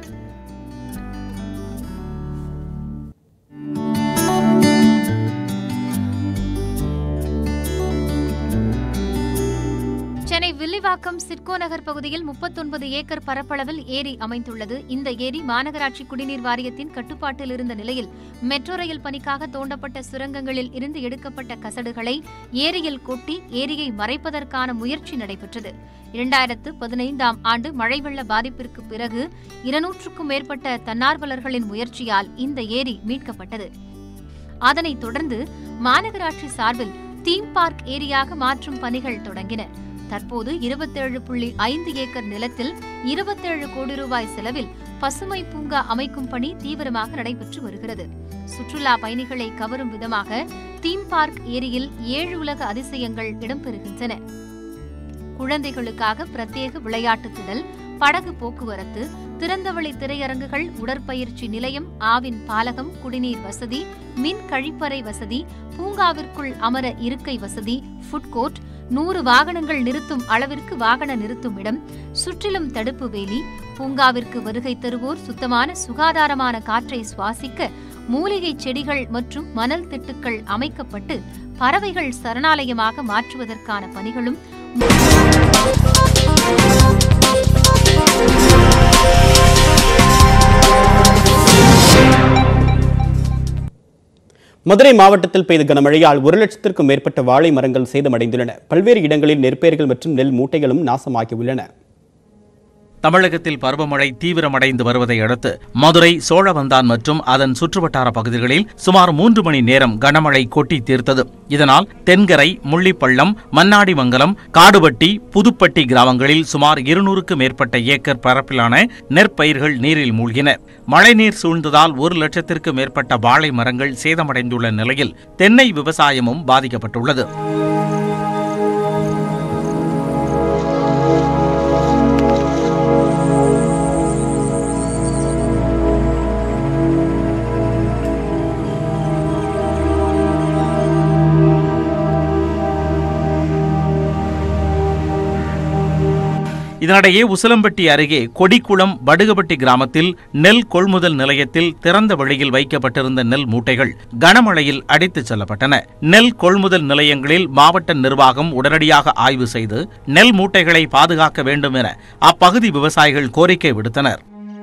சென்னை வில்லிவாக்கம் சிட்கோ நகர் பகுதியில் முப்பத்தொன்பது ஏக்கர் பரப்பளவில் ஏரி அமைந்துள்ளது. இந்த ஏரி மாநகராட்சி குடிநீர் வாரியத்தின் கட்டுப்பாட்டில் இருந்த நிலையில் மெட்ரோ ரயில் பணிக்காக தோண்டப்பட்ட சுரங்கங்களில் இருந்து எடுக்கப்பட்ட கசடுகளை ஏரியில் கொட்டி ஏரியை மறைப்பதற்கான முயற்சி நடைபெற்றது. இரண்டாயிரத்து பதினைந்தாம் ஆண்டு மழை வெள்ள பாதிப்பிற்கு பிறகு இருநூற்றுக்கும் மேற்பட்ட தன்னார்வலர்களின் முயற்சியால் இந்த ஏரி மீட்கப்பட்டது. அதனைத் தொடர்ந்து மாநகராட்சி சார்பில் தீம் பார்க் ஏரியாக மாற்றும் பணிகள் தொடங்கின. தற்போது இருபத்தேழு புள்ளி ஐந்து ஏக்கர் நிலத்தில் இருபத்தேழு கோடி ரூபாய் செலவில் பசுமை பூங்கா அமைக்கும் பணி தீவிரமாக நடைபெற்று வருகிறது. சுற்றுலா பயணிகளை கவரும் விதமாக தீம் பார்க் ஏரியில் ஏழு உலக அதிசயங்கள் இடம்பெறுகின்றன. குழந்தைகளுக்காக பிரத்யேக விளையாட்டு திடல், படகு போக்குவரத்து, திறந்தவெளி திரையரங்குகள், உடற்பயிற்சி நிலையம், ஆவின் பாலகம், குடிநீர் வசதி, மின் கழிப்பறை வசதி, பூங்காவிற்குள் அமர இருக்கை வசதி, ஃபுட் கோர்ட், நூறு வாகனங்கள் நிறுத்தும் அளவிற்கு வாகன நிறுத்தும் இடம், சுற்றிலும் தடுப்பு வேலி, பூங்காவிற்கு வருகை தருவோர் சுத்தமான சுகாதாரமான காற்றை சுவாசிக்க மூலிகை செடிகள் மற்றும் மணல் திட்டுக்கள் அமைக்கப்பட்டு பறவைகள் சரணாலயமாக மாற்றுவதற்கான பணிகளும் மதுரை மாவட்டத்தில் பெய்த கனமழையால் ஒரு லட்சத்திற்கும் மேற்பட்ட வாழை மரங்கள் சேதமடைந்துள்ளன. பல்வேறு இடங்களில் நெற்பயிர்கள் மற்றும் நெல் மூட்டைகளும் நாசமாகியுள்ளன. தமிழகத்தில் பருவமழை தீவிரமடைந்து வருவதை அடுத்து மதுரை, சோழவந்தான் மற்றும் அதன் சுற்றுவட்டார பகுதிகளில் சுமார் மூன்று மணி நேரம் கனமழை கொட்டி தீர்த்தது. இதனால் தென்கரை, முள்ளிப்பள்ளம், மன்னாடிமங்கலம், காடுபட்டி, புதுப்பட்டி கிராமங்களில் சுமார் இருநூறுக்கு மேற்பட்ட ஏக்கர் பரப்பிலான நெற்பயிர்கள் நீரில் மூழ்கின. மழைநீர் சூழ்ந்ததால் ஒரு லட்சத்திற்கு மேற்பட்ட வாழை மரங்கள் சேதமடைந்துள்ள நிலையில் தென்னை விவசாயமும் பாதிக்கப்பட்டுள்ளது. இதனிடையே உசிலம்பட்டி அருகே கொடிக்குளம் வடுகப்பட்டி கிராமத்தில் நெல் கொள்முதல் நிலையத்தில் திறந்த வெளியில் வைக்கப்பட்டிருந்த நெல் மூட்டைகள் கனமழையில் அடித்துச் செல்லப்பட்டன. நெல் கொள்முதல் நிலையங்களில் மாவட்ட நிர்வாகம் உடனடியாக ஆய்வு செய்து நெல் மூட்டைகளை பாதுகாக்க வேண்டும் என அப்பகுதி விவசாயிகள் கோரிக்கை விடுத்தனர்.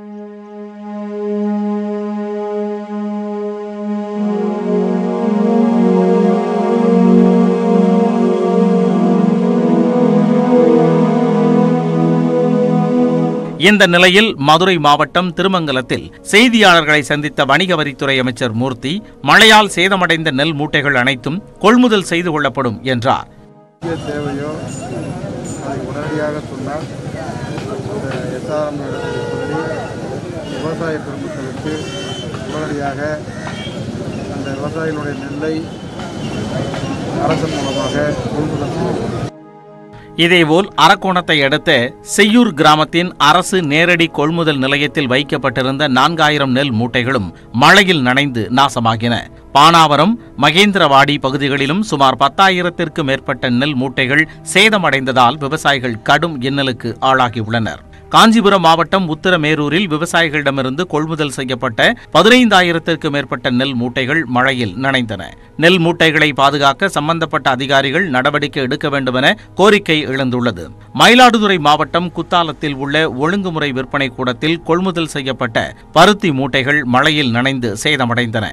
இந்த நிலையில் மதுரை மாவட்டம் திருமங்கலத்தில் செய்தியாளர்களை சந்தித்த வணிக வரித்துறை அமைச்சர் மூர்த்தி, மழையால் சேதமடைந்த நெல் மூட்டைகள் அனைத்தும் கொள்முதல் செய்து கொள்ளப்படும் என்றார். தேவையோ அதை உடனடியாக சொன்னால் எஸ்ஆர்எம் சொல்லி விவசாய பெருமக்களுக்கு உடனடியாக அந்த விவசாயிகளுடைய நெல்லை அரசு மூலமாக கொள்முதல் செய்யும். இதேபோல் அரக்கோணத்தை அடுத்த செய்யூர் கிராமத்தின் அரசு நேரடி கொள்முதல் நிலையத்தில் வைக்கப்பட்டிருந்த நான்காயிரம் நெல் மூட்டைகளும் மழையில் நனைந்து நாசமாகின. பானாவரம், மகேந்திரவாடி பகுதிகளிலும் சுமார் பத்தாயிரத்திற்கு மேற்பட்ட நெல் மூட்டைகள் சேதமடைந்ததால் விவசாயிகள் கடும் இன்னலுக்கு ஆளாகியுள்ளனர். காஞ்சிபுரம் மாவட்டம் உத்திரமேரூரில் விவசாயிகளிடமிருந்து கொள்முதல் செய்யப்பட்ட பதினைந்தாயிரத்திற்கு மேற்பட்ட நெல் மூட்டைகள் மழையில் நனைந்தன. நெல் மூட்டைகளை பாதுகாக்க சம்பந்தப்பட்ட அதிகாரிகள் நடவடிக்கை எடுக்க வேண்டும் என கோரிக்கை எழுந்துள்ளது. மயிலாடுதுறை மாவட்டம் குத்தாலத்தில் உள்ள ஒழுங்குமுறை விற்பனை கூடத்தில் கொள்முதல் செய்யப்பட்ட பருத்தி மூட்டைகள் மழையில் நனைந்து சேதமடைந்தன.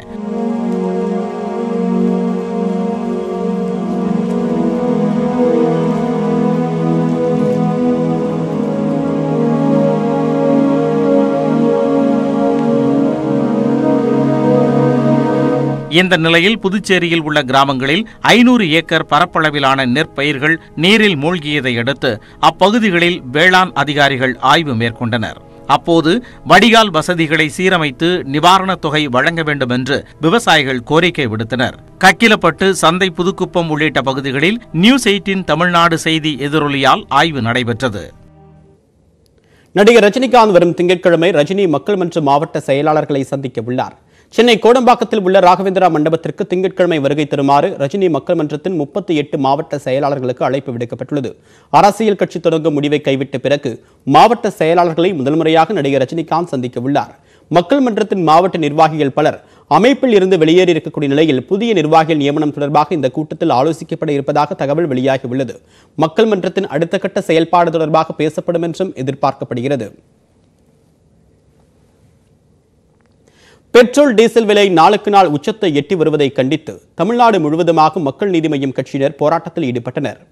இந்த நிலையில் புதுச்சேரியில் உள்ள கிராமங்களில் ஐநூறு ஏக்கர் பரப்பளவிலான நெற்பயிர்கள் நீரில் மூழ்கியதை அடுத்து அப்பகுதிகளில் வேளாண் அதிகாரிகள் ஆய்வு மேற்கொண்டனர். அப்போது வடிகால் வசதிகளை சீரமைத்து நிவாரணத் தொகை வழங்க வேண்டும் என்று விவசாயிகள் கோரிக்கை விடுத்தனர். கக்கிலப்பட்டு, சந்தை புதுக்குப்பம் உள்ளிட்ட பகுதிகளில் நியூஸ் எயிட்டின் தமிழ்நாடு செய்தி எதிரொலியால் ஆய்வு நடைபெற்றது. நடிகர் ரஜினிகாந்த் வரும் திங்கட்கிழமை ரஜினி மக்கள் மன்ற மாவட்ட செயலாளர்களை சந்திக்க உள்ளார். சென்னை கோடம்பாக்கத்தில் உள்ள ராகவேந்திரா மண்டபத்திற்கு திங்கட்கிழமை வருகை தருமாறு ரஜினி மக்கள் மன்றத்தின் முப்பத்தி எட்டு மாவட்ட செயலாளர்களுக்கு அழைப்பு விடுக்கப்பட்டுள்ளது. அரசியல் கட்சி தொடங்கும் முடிவை கைவிட்ட பிறகு மாவட்ட செயலாளர்களை முதல் முறையாக நடிகர் ரஜினிகாந்த் சந்திக்க உள்ளார். மக்கள் மன்றத்தின் மாவட்ட நிர்வாகிகள் பலர் அமைப்பில் இருந்து வெளியேறி இருக்கக்கூடிய நிலையில் புதிய நிர்வாகிகள் நியமனம் தொடர்பாக இந்த கூட்டத்தில் ஆலோசிக்கப்பட இருப்பதாக தகவல் வெளியாகியுள்ளது. மக்கள் மன்றத்தின் அடுத்த கட்ட செயல்பாடு தொடர்பாக பேசப்படும் என்றும் எதிர்பார்க்கப்படுகிறது. பெட்ரோல், டீசல் விலை நாளுக்கு நாள் உச்சத்தை எட்டி வருவதை கண்டித்து தமிழ்நாடு முழுவதுமாக மக்கள் நீதி மய்யம் கட்சியினர் போராட்டத்தில் ஈடுபட்டனர்.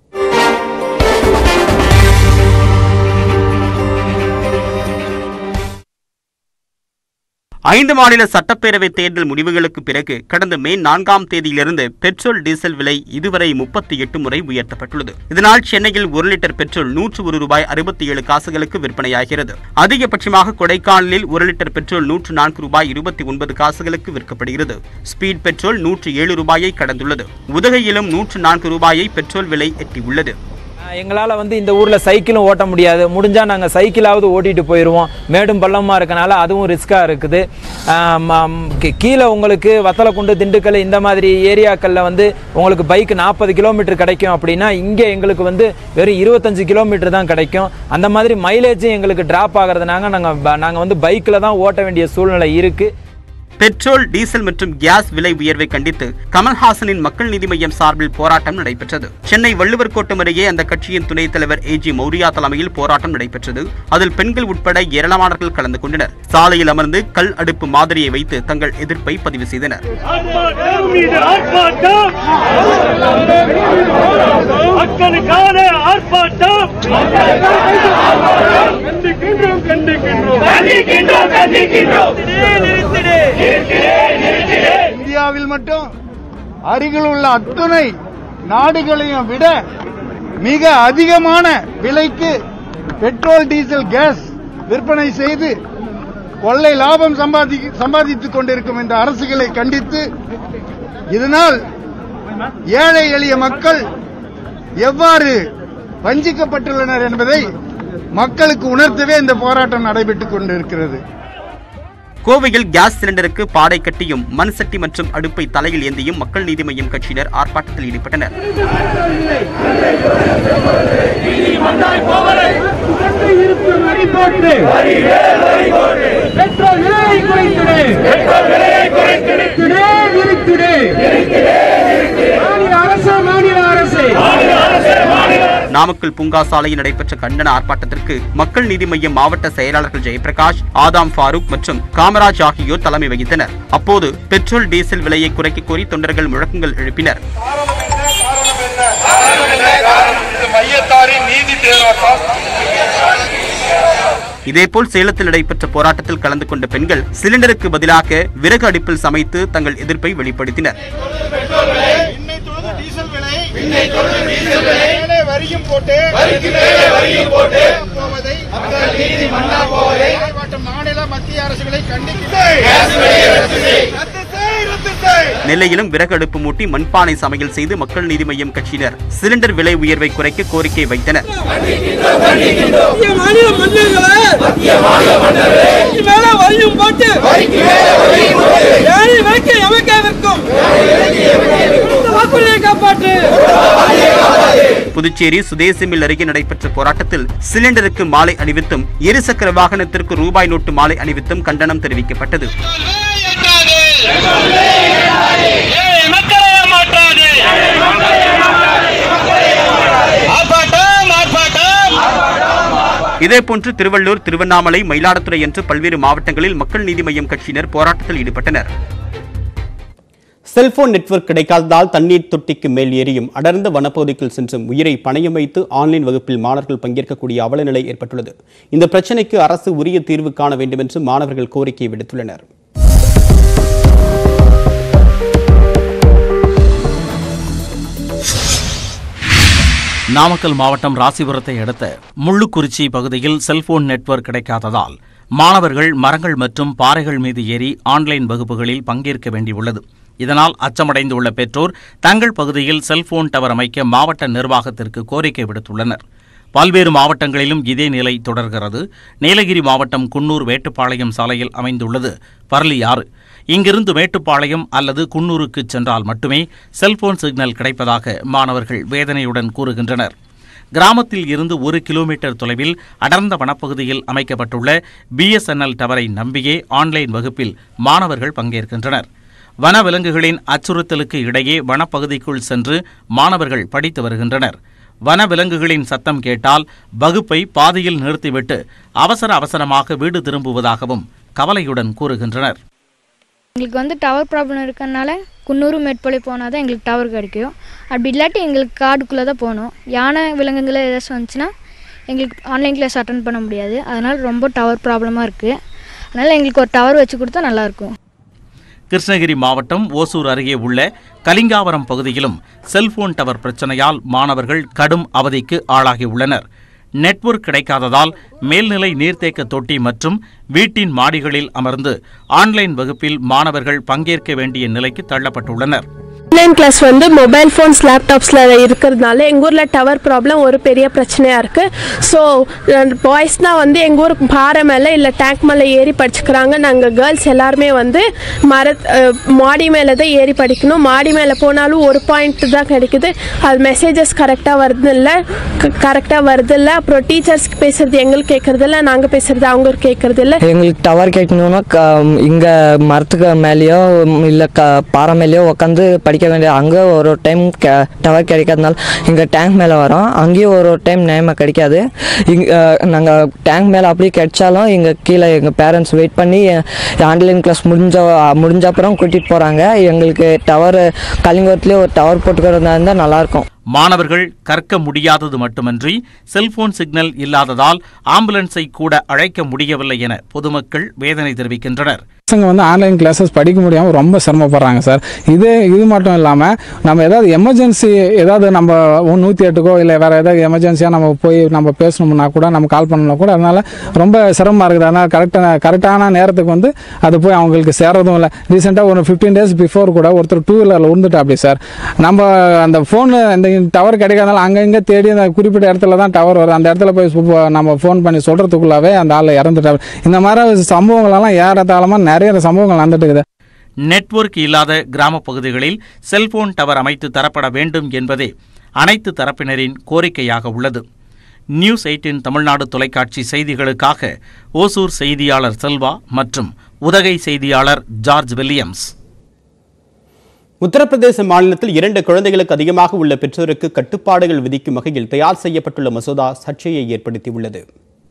ஐந்து மாநில சட்டப்பேரவை தேர்தல் முடிவுகளுக்கு பிறகு கடந்த மே நான்காம் தேதியிலிருந்து பெட்ரோல், டீசல் விலை இதுவரை முப்பத்தி எட்டு முறை உயர்த்தப்பட்டுள்ளது. இதனால் சென்னையில் ஒரு லிட்டர் பெட்ரோல் நூற்று ஒரு ரூபாய் அறுபத்தி ஏழு காசுகளுக்கு விற்பனையாகிறது. அதிகபட்சமாக கொடைக்கானலில் ஒரு லிட்டர் பெட்ரோல் நூற்று நான்கு ரூபாய் இருபத்தி ஒன்பது காசுகளுக்கு விற்கப்படுகிறது. ஸ்பீட் பெட்ரோல் நூற்று ஏழு ரூபாயை கடந்துள்ளது. உதகையிலும் நூற்று நான்கு ரூபாயை பெட்ரோல் விலை எட்டியுள்ளது. எங்களால் வந்து இந்த ஊரில் சைக்கிளும் ஓட்ட முடியாது. முடிஞ்சால் நாங்கள் சைக்கிளாவது ஓட்டிகிட்டு போயிடுவோம். மேடும் பள்ளமாக இருக்கனால அதுவும் ரிஸ்க்காக இருக்குது. கீழே உங்களுக்கு வத்தலக்குண்டு, திண்டுக்கல் இந்த மாதிரி ஏரியாக்களில் வந்து உங்களுக்கு பைக் நாற்பது கிலோமீட்டர் கிடைக்கும் அப்படின்னா இங்கே எங்களுக்கு வந்து வெறும் இருபத்தஞ்சு கிலோமீட்டர் தான் கிடைக்கும். அந்த மாதிரி மைலேஜும் எங்களுக்கு ட்ராப் ஆகிறதுனால நாங்கள் நாங்கள் வந்து பைக்கில் தான் ஓட்ட வேண்டிய சூழ்நிலை இருக்குது. பெட்ரோல், டீசல் மற்றும் கேஸ் விலை உயர்வை கண்டித்து கமல்ஹாசனின் மக்கள் நீதி மய்யம் சார்பில் போராட்டம் நடைபெற்றது. சென்னை வள்ளுவர் கோட்டம் அருகே அந்த கட்சியின் துணைத் தலைவர் ஏ ஜி மௌரியா தலைமையில் போராட்டம் நடைபெற்றது. அதில் பெண்கள் உட்பட ஏராளமானவர்கள் கலந்து கொண்டனர். சாலையில் அமர்ந்து கல் அடுப்பு மாதிரியை வைத்து தங்கள் எதிர்ப்பை பதிவு செய்தனர். மக்களுக்கான ஆர்ப்பாட்டம் இந்தியாவில் மட்டும் அருகில் உள்ள அத்துணை நாடுகளையும் விட மிக அதிகமான விலைக்கு பெட்ரோல் டீசல் கேஸ் விற்பனை செய்து கொள்ளை லாபம் சம்பாதி சம்பாதித்துக் கொண்டிருக்கும் இந்த அரசுகளை கண்டித்து இதனால் ஏழை எளிய மக்கள் எவ்வாறு வஞ்சிக்கப்பட்டுள்ளனர் என்பதை மக்களுக்கு உணர்த்தவே இந்த போராட்டம் நடைபெற்றுக் கொண்டிருக்கிறது. கோவையில் கேஸ் சிலிண்டருக்கு பாடை கட்டியும் மண் சட்டி மற்றும் அடுப்பை தலையில் ஏந்தியும் மக்கள் நீதி மய்யம் கட்சியினர் ஆர்ப்பாட்டத்தில் ஈடுபட்டனர். நாமக்கல் பூங்கா சாலையில் நடைபெற்ற கண்டன ஆர்ப்பாட்டத்திற்கு மக்கள் நீதி மய்யம் மாவட்ட செயலாளர்கள் ஜெயபிரகாஷ், ஆதாம் ஃபாரூக் மற்றும் காமராஜ் ஆகியோர் தலைமை வகித்தனர். அப்போது பெட்ரோல் டீசல் விலையை குறைக்க கோரி தொண்டர்கள் முழக்கங்கள் எழுப்பினர். இதேபோல் சேலத்தில் நடைபெற்ற போராட்டத்தில் கலந்து கொண்ட பெண்கள் சிலிண்டருக்கு பதிலாக விறகு அடுப்பில் சமைத்து தங்கள் எதிர்ப்பை வெளிப்படுத்தினர். நெல்லையிலும் விறகு அடுப்பு மூட்டி மண்பானை சமையல் செய்து மக்கள் நீதி மய்யம் கட்சியினர் சிலிண்டர் விலை உயர்வை குறைக்க கோரிக்கை வைத்தனர். புதுச்சேரி சுதேசி மில் அருகே நடைபெற்ற போராட்டத்தில் சிலிண்டருக்கு மாலை அணிவித்தும் இருசக்கர வாகனத்திற்கு ரூபாய் நோட்டு மாலை அணிவித்தும் கண்டனம் தெரிவிக்கப்பட்டது. இதேபோன்று திருவள்ளூர், திருவண்ணாமலை, மயிலாடுதுறை என்று பல்வேறு மாவட்டங்களில் மக்கள் நீதி மய்யம் கட்சியினர் போராட்டத்தில் ஈடுபட்டனர். செல்போன் நெட்வொர்க் கிடைக்காததால் தண்ணீர் தொட்டிக்கு மேல் ஏறியும் அடர்ந்த வனப்பகுதிக்குள் சென்றும் உயிரை பணயம் வைத்து ஆன்லைன் வகுப்பில் மாணவர்கள் பங்கேற்கக்கூடிய அவல நிலை ஏற்பட்டுள்ளது. இந்த பிரச்சினைக்கு அரசு உரிய தீர்வு காண வேண்டும் என்று மாணவர்கள் கோரிக்கை விடுத்துள்ளனர். நாமக்கல் மாவட்டம் ராசிபுரத்தை அடுத்த முள்ளுக்குறிச்சி பகுதியில் செல்போன் நெட்வொர்க் கிடைக்காததால் மாணவர்கள் மரங்கள் மற்றும் பாறைகள் மீது ஏறி ஆன்லைன் வகுப்புகளில் பங்கேற்க வேண்டியுள்ளது. இதனால் அச்சமடைந்துள்ள பெற்றோர் தங்கள் பகுதியில் செல்போன் டவர் அமைக்க மாவட்ட நிர்வாகத்திற்கு கோரிக்கை விடுத்துள்ளனர். பல்வேறு மாவட்டங்களிலும் இதே நிலை தொடர்கிறது. நீலகிரி மாவட்டம் குன்னூர் மேட்டுப்பாளையம் சாலையில் அமைந்துள்ளது பரளியாறு. இங்கிருந்து மேட்டுப்பாளையம் அல்லது குன்னூருக்கு சென்றால் மட்டுமே செல்போன் சிக்னல் கிடைப்பதாக மாணவர்கள் வேதனையுடன் கூறுகின்றனர். கிராமத்தில் இருந்து ஒரு கிலோமீட்டர் தொலைவில் அடர்ந்த வனப்பகுதியில் அமைக்கப்பட்டுள்ள பிஎஸ்என்எல் டவரை நம்பியே ஆன்லைன் வகுப்பில் மாணவர்கள் பங்கேற்கின்றனர். வனவிலங்குகளின் அச்சுறுத்தலுக்கு இடையே வனப்பகுதிக்குள் சென்று மாணவர்கள் படித்து வருகின்றனர். வனவிலங்குகளின் சத்தம் கேட்டால் வகுப்பை பாதியில் நிறுத்திவிட்டு அவசர அவசரமாக வீடு திரும்புவதாகவும் கவலையுடன் கூறுகின்றனர். எங்களுக்கு வந்து டவர் ப்ராப்ளம் இருக்கறனால குன்னூர் மேட்பாளை போனால் தான் எங்களுக்கு டவர் கிடைக்கும். அப்படி இல்லாட்டி எங்களுக்கு காடுக்குள்ளே தான் போகணும். யானை விலங்குகள் ஏதாச்சும் வந்துச்சுன்னா எங்களுக்கு ஆன்லைன் கிளாஸ் அட்டன் பண்ண முடியாது. அதனால் ரொம்ப டவர் ப்ராப்ளமாக இருக்குது. அதனால் எங்களுக்கு ஒரு டவர் வச்சு கொடுத்தா நல்லாயிருக்கும். கிருஷ்ணகிரி மாவட்டம் ஓசூர் அருகே உள்ள கலிங்காவரம் பகுதியிலும் செல்போன் டவர் பிரச்சனையால் மாணவர்கள் கடும் அவதிக்கு ஆளாகியுள்ளனர். நெட்வொர்க் கிடைக்காததால் மேல்நிலை நீர்த்தேக்க தொட்டி மற்றும் வீட்டின் மாடிகளில் அமர்ந்து ஆன்லைன் வகுப்பில் மாணவர்கள் பங்கேற்க வேண்டிய நிலைக்கு தள்ளப்பட்டுள்ளனர். ஆன்லைன் கிளாஸ் வந்து மொபைல் ஃபோன்ஸ் லேப்டாப்ஸில் இருக்கிறதுனால எங்கள் ஊரில் டவர் ப்ராப்ளம் ஒரு பெரிய பிரச்சனையாக இருக்குது. ஸோ பாய்ஸ்னால் வந்து எங்கள் ஊர் பாறை மேலே இல்லை டேங்க் மேலே ஏறி படிச்சுக்கிறாங்க. நாங்கள் கேர்ள்ஸ் எல்லாருமே வந்து மர மாடி மேலே தான் ஏறி படிக்கணும். மாடி மேலே போனாலும் ஒரு பாயிண்ட் தான் கிடைக்குது. அது மெசேஜஸ் கரெக்டாக வருது இல்லை கரெக்டாக வருது இல்லை. அப்புறம் டீச்சர்ஸ்க்கு பேசுறது எங்களுக்கு கேட்கறது இல்லை, நாங்கள் பேசுறது அவங்களுக்கு கேட்கறது இல்லை. எங்களுக்கு டவர் கேட்கணுன்னா இங்கே மரத்துக்கு மேலேயோ இல்லை க பாறை மேலேயோ உட்காந்து படிக்க வேண்டிய அங்கே ஒரு டைம் டவர் கிடைக்காதனால இங்கே டேங்க் மேலே வரோம். அங்கேயும் ஒரு டைம் நேமாக கிடைக்காது. இங்கே நாங்கள் டேங்க் மேலே அப்படியே கிடைச்சாலும் இங்கே கீழே எங்கள் பேரண்ட்ஸ் வெயிட் பண்ணி ஆன்லைன் கிளாஸ் முடிஞ்ச முடிஞ்ச அப்புறம் கூட்டிகிட்டு போகிறாங்க. எங்களுக்கு டவர் கலிங்கோட்டிலே ஒரு டவர் போட்டுக்கிறதா இருந்தால் நல்லாயிருக்கும். மாணவர்கள் கற்க முடியாதது மட்டுமன்றி செல்போன் சிக்னல் இல்லாததால் ஆம்புலன்ஸை கூட அழைக்க முடியவில்லை என பொதுமக்கள் வேதனை தெரிவிக்கின்றனர். பசங்க வந்து ஆன்லைன் கிளாஸஸ் படிக்க முடியாமல் ரொம்ப சிரமப்படுறாங்க சார். இது இது மட்டும் இல்லாமல் நம்ம ஏதாவது எமர்ஜென்சி ஏதாவது நம்ம நூற்றி எட்டுக்கோ இல்லை வேறு ஏதாவது எமர்ஜென்சியாக நம்ம போய் நம்ம பேசணும்னா கூட நம்ம கால் பண்ணணும் கூட அதனால் ரொம்ப சிரமமாக இருக்குது. அதனால் கரெக்டான கரெக்டான நேரத்துக்கு வந்து அது போய் அவங்களுக்கு சேரதும் இல்லை. ரீசெண்டாக ஒரு ஃபிஃப்டீன் டேஸ் பிஃபோர் கூட ஒருத்தர் டூ வீலரில் விழுந்துட்டா அப்படி சார். நம்ம அந்த ஃபோனு அந்த டவர் கிடைக்காதனால அங்கங்கே தேடி அந்த குறிப்பிட்ட இடத்துல தான் டவர் வரும். அந்த இடத்துல போய் நம்ம ஃபோன் பண்ணி சொல்கிறதுக்குள்ளாவே அந்த ஆள் இறந்துட்டா. இந்த மாதிரி சம்பவங்களெல்லாம் ஏறத்தாழமாக நிறைய சம்பவங்கள் நடந்துட்டு இருக்குது. நெட்வொர்க் இல்லாத கிராம பகுதிகளில் செல்போன் டவர் அமைத்து தரப்பட வேண்டும் என்பதே அனைத்து தரப்பினரின் கோரிக்கையாக உள்ளது. நியூஸ் எயிட்டின் தமிழ்நாடு தொலைக்காட்சி செய்திகளுக்காக ஓசூர் செய்தியாளர் செல்வா மற்றும் உதகை செய்தியாளர் ஜார்ஜ் வில்லியம்ஸ். உத்தரப்பிரதேச மாநிலத்தில் இரண்டு குழந்தைகளுக்கு அதிகமாக உள்ள பெற்றோருக்கு கட்டுப்பாடுகள் விதிக்கும் வகையில் தயார் செய்யப்பட்டுள்ள மசோதா சர்ச்சையை ஏற்படுத்தியுள்ளது.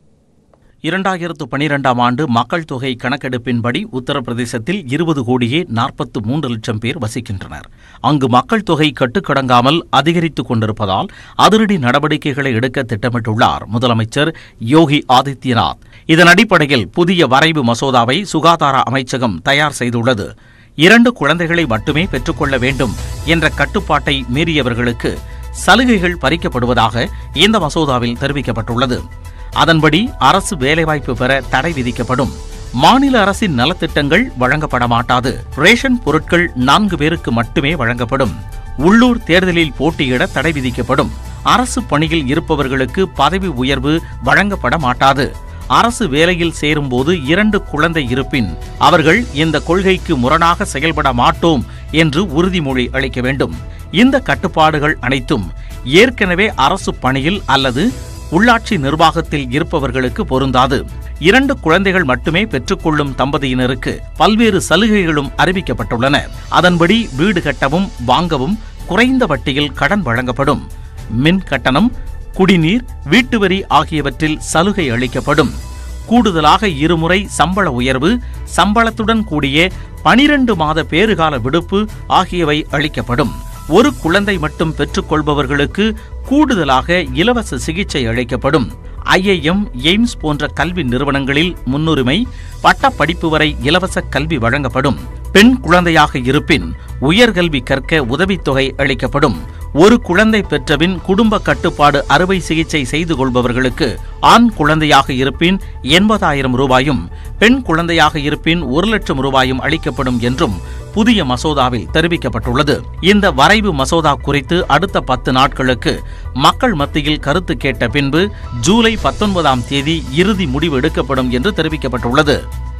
இரண்டாயிரத்து பனிரெண்டாம் ஆண்டு மக்கள் தொகை கணக்கெடுப்பின்படி உத்தரப்பிரதேசத்தில் இருபது கோடியே நாற்பத்து மூன்று லட்சம் பேர் வசிக்கின்றனர். அங்கு மக்கள் தொகை கட்டுக்கடங்காமல் அதிகரித்துக் கொண்டிருப்பதால் அதிரடி நடவடிக்கைகளை எடுக்க திட்டமிட்டுள்ளார் முதலமைச்சர் யோகி ஆதித்யநாத். இதன் அடிப்படையில் புதிய வரைவு மசோதாவை சுகாதார அமைச்சகம் தயார் செய்துள்ளது. இரண்டு குழந்தைகளை மட்டுமே பெற்றுக்கொள்ள வேண்டும் என்ற கட்டுப்பாட்டை மீறியவர்களுக்கு சலுகைகள் பறிக்கப்படுவதாக இந்த மசோதாவில் தெரிவிக்கப்பட்டுள்ளது. அதன்படி அரசு வேலைவாய்ப்பு பெற தடை விதிக்கப்படும். மாநில அரசின் நலத்திட்டங்கள் வழங்கப்பட மாட்டாது. ரேஷன் பொருட்கள் நான்கு பேருக்கு மட்டுமே வழங்கப்படும். உள்ளூர் தேர்தலில் போட்டியிட தடை விதிக்கப்படும். அரசு பணியில் இருப்பவர்களுக்கு பதவி உயர்வு வழங்கப்பட மாட்டாது. அரசு வேலையில் சேரும்போது இரண்டு குழந்தை இருப்பின் அவர்கள் இந்த கொள்கைக்கு முரணாக செயல்பட மாட்டோம் என்று உறுதிமொழி அளிக்க வேண்டும். இந்த கட்டுப்பாடுகள் அனைத்தும் ஏற்கனவே அரசு பணியில் அல்லது உள்ளாட்சி நிர்வாகத்தில் இருப்பவர்களுக்கு பொருந்தாது. இரண்டு குழந்தைகள் மட்டுமே பெற்றுக்கொள்ளும் தம்பதியினருக்கு பல்வேறு சலுகைகளும் அறிவிக்கப்பட்டுள்ளன. அதன்படி வீடு கட்டவும் வாங்கவும் குறைந்த வட்டியில் கடன் வழங்கப்படும். மின் கட்டணம், குடிநீர், வீட்டு வரி ஆகியவற்றில் சலுகை அளிக்கப்படும். கூடுதலாக இருமுறை சம்பள உயர்வு, சம்பளத்துடன் கூடிய பனிரண்டு மாத பேறுகால விடுப்பு ஆகியவை அளிக்கப்படும். ஒரு குழந்தை மட்டும் பெற்றுக்கொள்பவர்களுக்கு கூடுதலாக இலவச சிகிச்சை அளிக்கப்படும். ஐஐஎம், எய்ம்ஸ் போன்ற கல்வி நிறுவனங்களில் முன்னுரிமை, பட்ட படிப்பு வரை இலவச கல்வி வழங்கப்படும். பெண் குழந்தையாக இருப்பின் உயர்கல்வி கற்க உதவித்தொகை அளிக்கப்படும். ஒரு குழந்தை பெற்றபின் குடும்ப கட்டுப்பாடு அறுவை சிகிச்சை செய்து கொள்பவர்களுக்கு ஆண் குழந்தையாக இருப்பின் எண்பதாயிரம் ரூபாயும் பெண் குழந்தையாக இருப்பின் ஒரு லட்சம் ரூபாயும் அளிக்கப்படும் என்றும் புதிய மசோதாவில் தெரிவிக்கப்பட்டுள்ளது. இந்த வரைவு மசோதா குறித்து அடுத்த பத்து நாட்களுக்கு மக்கள் மத்தியில் கருத்து கேட்ட பின்பு ஜூலை பத்தொன்பதாம் தேதி இறுதி முடிவு எடுக்கப்படும் என்று தெரிவிக்கப்பட்டுள்ளது.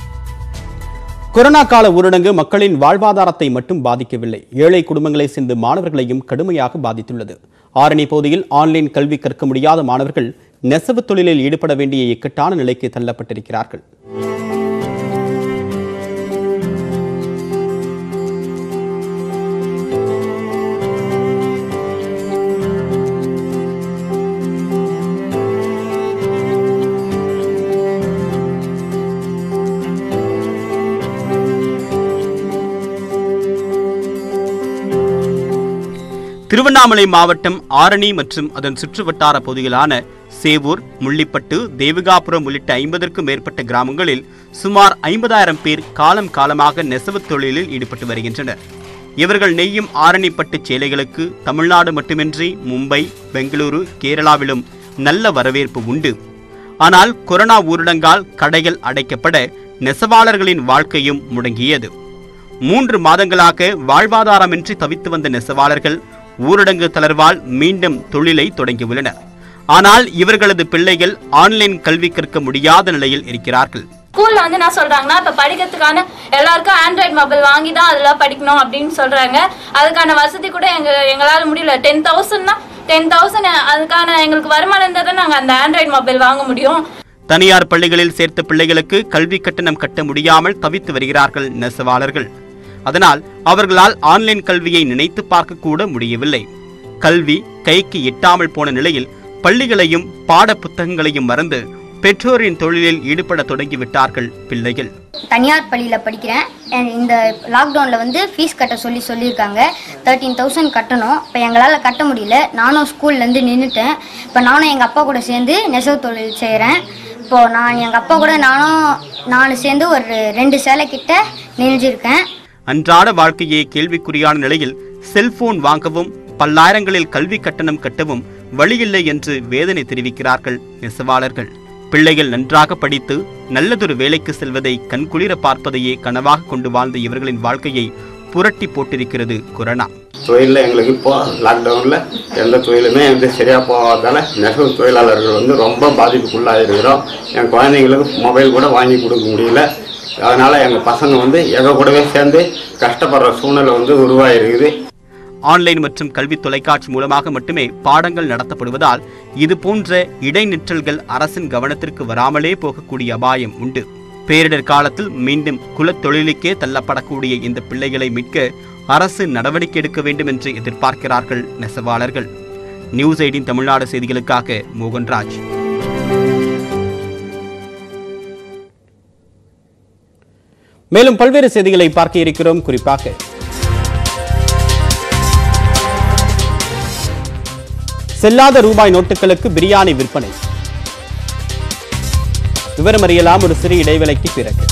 கொரோனா கால ஊரடங்கு மக்களின் வாழ்வாதாரத்தை மட்டும் பாதிக்கவில்லை, ஏழை குடும்பங்களை சேர்ந்த மாணவர்களையும் கடுமையாக பாதித்துள்ளது. ஆரணி பகுதியில் ஆன்லைன் கல்வி கற்க முடியாத மாணவர்கள் நெசவு தொழிலில் ஈடுபட வேண்டிய இக்கட்டான நிலைக்கு தள்ளப்பட்டிருக்கிறார்கள். திருவண்ணாமலை மாவட்டம் ஆரணி மற்றும் அதன் சுற்றுவட்டார பகுதிகளான சேவூர், முள்ளிப்பட்டு, தேவிகாபுரம் உள்ளிட்ட ஐம்பதற்கும் மேற்பட்ட கிராமங்களில் சுமார் ஐம்பதாயிரம் பேர் காலம் காலமாக நெசவு தொழிலில் ஈடுபட்டு வருகின்றனர். இவர்கள் நெய்யும் ஆரணிப்பட்டு சேலைகளுக்கு தமிழ்நாடு மட்டுமின்றி மும்பை, பெங்களூரு, கேரளாவிலும் நல்ல வரவேற்பு உண்டு. ஆனால் கொரோனா ஊரடங்கால் கடைகள் அடைக்கப்பட நெசவாளர்களின் வாழ்க்கையும் முடங்கியது. மூன்று மாதங்களாக வாழ்வாதாரமின்றி தவித்து வந்த நெசவாளர்கள் ஊரடங்கு தளர்வால் மீண்டும் தொழிலை தொடங்கியுள்ளனர். ஆனால் இவர்களது பிள்ளைகள் ஆன்லைன் கல்வி கற்க முடியாத நிலையில் இருக்கிறார்கள். ஸ்கூல்ல வந்து என்ன சொல்றாங்கன்னா இப்ப படிக்கிறதுக்கான எல்லாருக்கும் ஆண்ட்ராய்டு மொபைல் வாங்கி தான் அதெல்லாம் படிக்கணும் அப்படின்னு சொல்றாங்க. அதுக்கான வசதி கூட எங்க எங்களால முடியல. டென் தௌசண்ட்னா டென் தௌசண்ட் அதுக்கான எங்களுக்கு வருமானம் இருந்தால் தான் நாங்கள் அந்த ஆண்ட்ராய்டு மொபைல் வாங்க முடியும். தனியார் பள்ளிகளில் சேர்த்த பிள்ளைகளுக்கு கல்வி கட்டணம் கட்ட முடியாமல் தவித்து வருகிறார்கள் நெசவாளர்கள். அதனால் அவர்களால் ஆன்லைன் கல்வியை நினைத்து பார்க்க கூட முடியவில்லை. கல்வி கைக்கு எட்டாமல் போன நிலையில் பள்ளிகளையும் பாட புத்தகங்களையும் மறந்து பெற்றோரின் தொழிலில் ஈடுபட தொடங்கிவிட்டார்கள் பிள்ளைகள். தனியார் பள்ளியில் படிக்கிறேன். இந்த லாக்டவுனில் வந்து ஃபீஸ் கட்ட சொல்லி சொல்லியிருக்காங்க. தேர்ட்டீன் தௌசண்ட் கட்டணும். இப்போ எங்களால் கட்ட முடியல. நானும் ஸ்கூல்லேருந்து நின்றுட்டேன். இப்போ நானும் எங்கள் அப்பா கூட சேர்ந்து நெசவு தொழில் செய்கிறேன். இப்போது நான் எங்கள் அப்பா கூட நானும் நானும் சேர்ந்து ஒரு ரெண்டு சேலை கிட்ட நெஞ்சிருக்கேன். அன்றாட வாழ்க்கையே கேள்விக்குறியான நிலையில் செல்போன் வாங்கவும் பல்லாயிரங்களில் கல்வி கட்டணம் கட்டவும் வழியில்லை என்று வேதனை தெரிவிக்கிறார்கள் நெசவாளர்கள். பிள்ளைகள் நன்றாக படித்து நல்லதொரு வேலைக்கு செல்வதை கண்குளிர பார்ப்பதையே கனவாக கொண்டு வாழ்ந்த இவர்களின் வாழ்க்கையை புரட்டி போட்டிருக்கிறது கொரோனா. தொழிலில் எங்களுக்கு இப்போ லாக்டவுனில் எந்த தொழிலுமே வந்து சரியாக போகாதால நெசவு தொழிலாளர்கள் வந்து ரொம்ப பாதிப்புக்குள்ளாக இருக்கிறோம். என் குழந்தைங்களுக்கு மொபைல் கூட வாங்கி கொடுக்க முடியல. அதனால் எங்கள் பசங்க வந்து எங்கள் கூடவே சேர்ந்து கஷ்டப்படுற சூழ்நிலை வந்து உருவாகிருக்குது. ஆன்லைன் மற்றும் கல்வி தொலைக்காட்சி மூலமாக மட்டுமே பாடங்கள் நடத்தப்படுவதால் இது போன்ற இடைநிற்றல்கள் அரசின் கவனத்திற்கு வராமலே போகக்கூடிய அபாயம் உண்டு. பேரிடர் காலத்தில் மீண்டும் குலத்தொழிலுக்கே தள்ளப்படக்கூடிய இந்த பிள்ளைகளை மீட்க அரசு நடவடிக்கை எடுக்க வேண்டும் என்று எதிர்பார்க்கிறார்கள் நெசவாளர்கள். நியூஸ் எய்ட்டீன் தமிழ்நாடு செய்திகளுக்காக மோகன்ராஜ். மேலும் பல்வேறு செய்திகளை பார்க்க இருக்கிறோம். குறிப்பாக செல்லாத ரூபாய் நோட்டுகளுக்கு பிரியாணி விற்பனை. விவரம் அறியலாம் ஒரு சிறிய இடைவேளைக்கு பிறகு.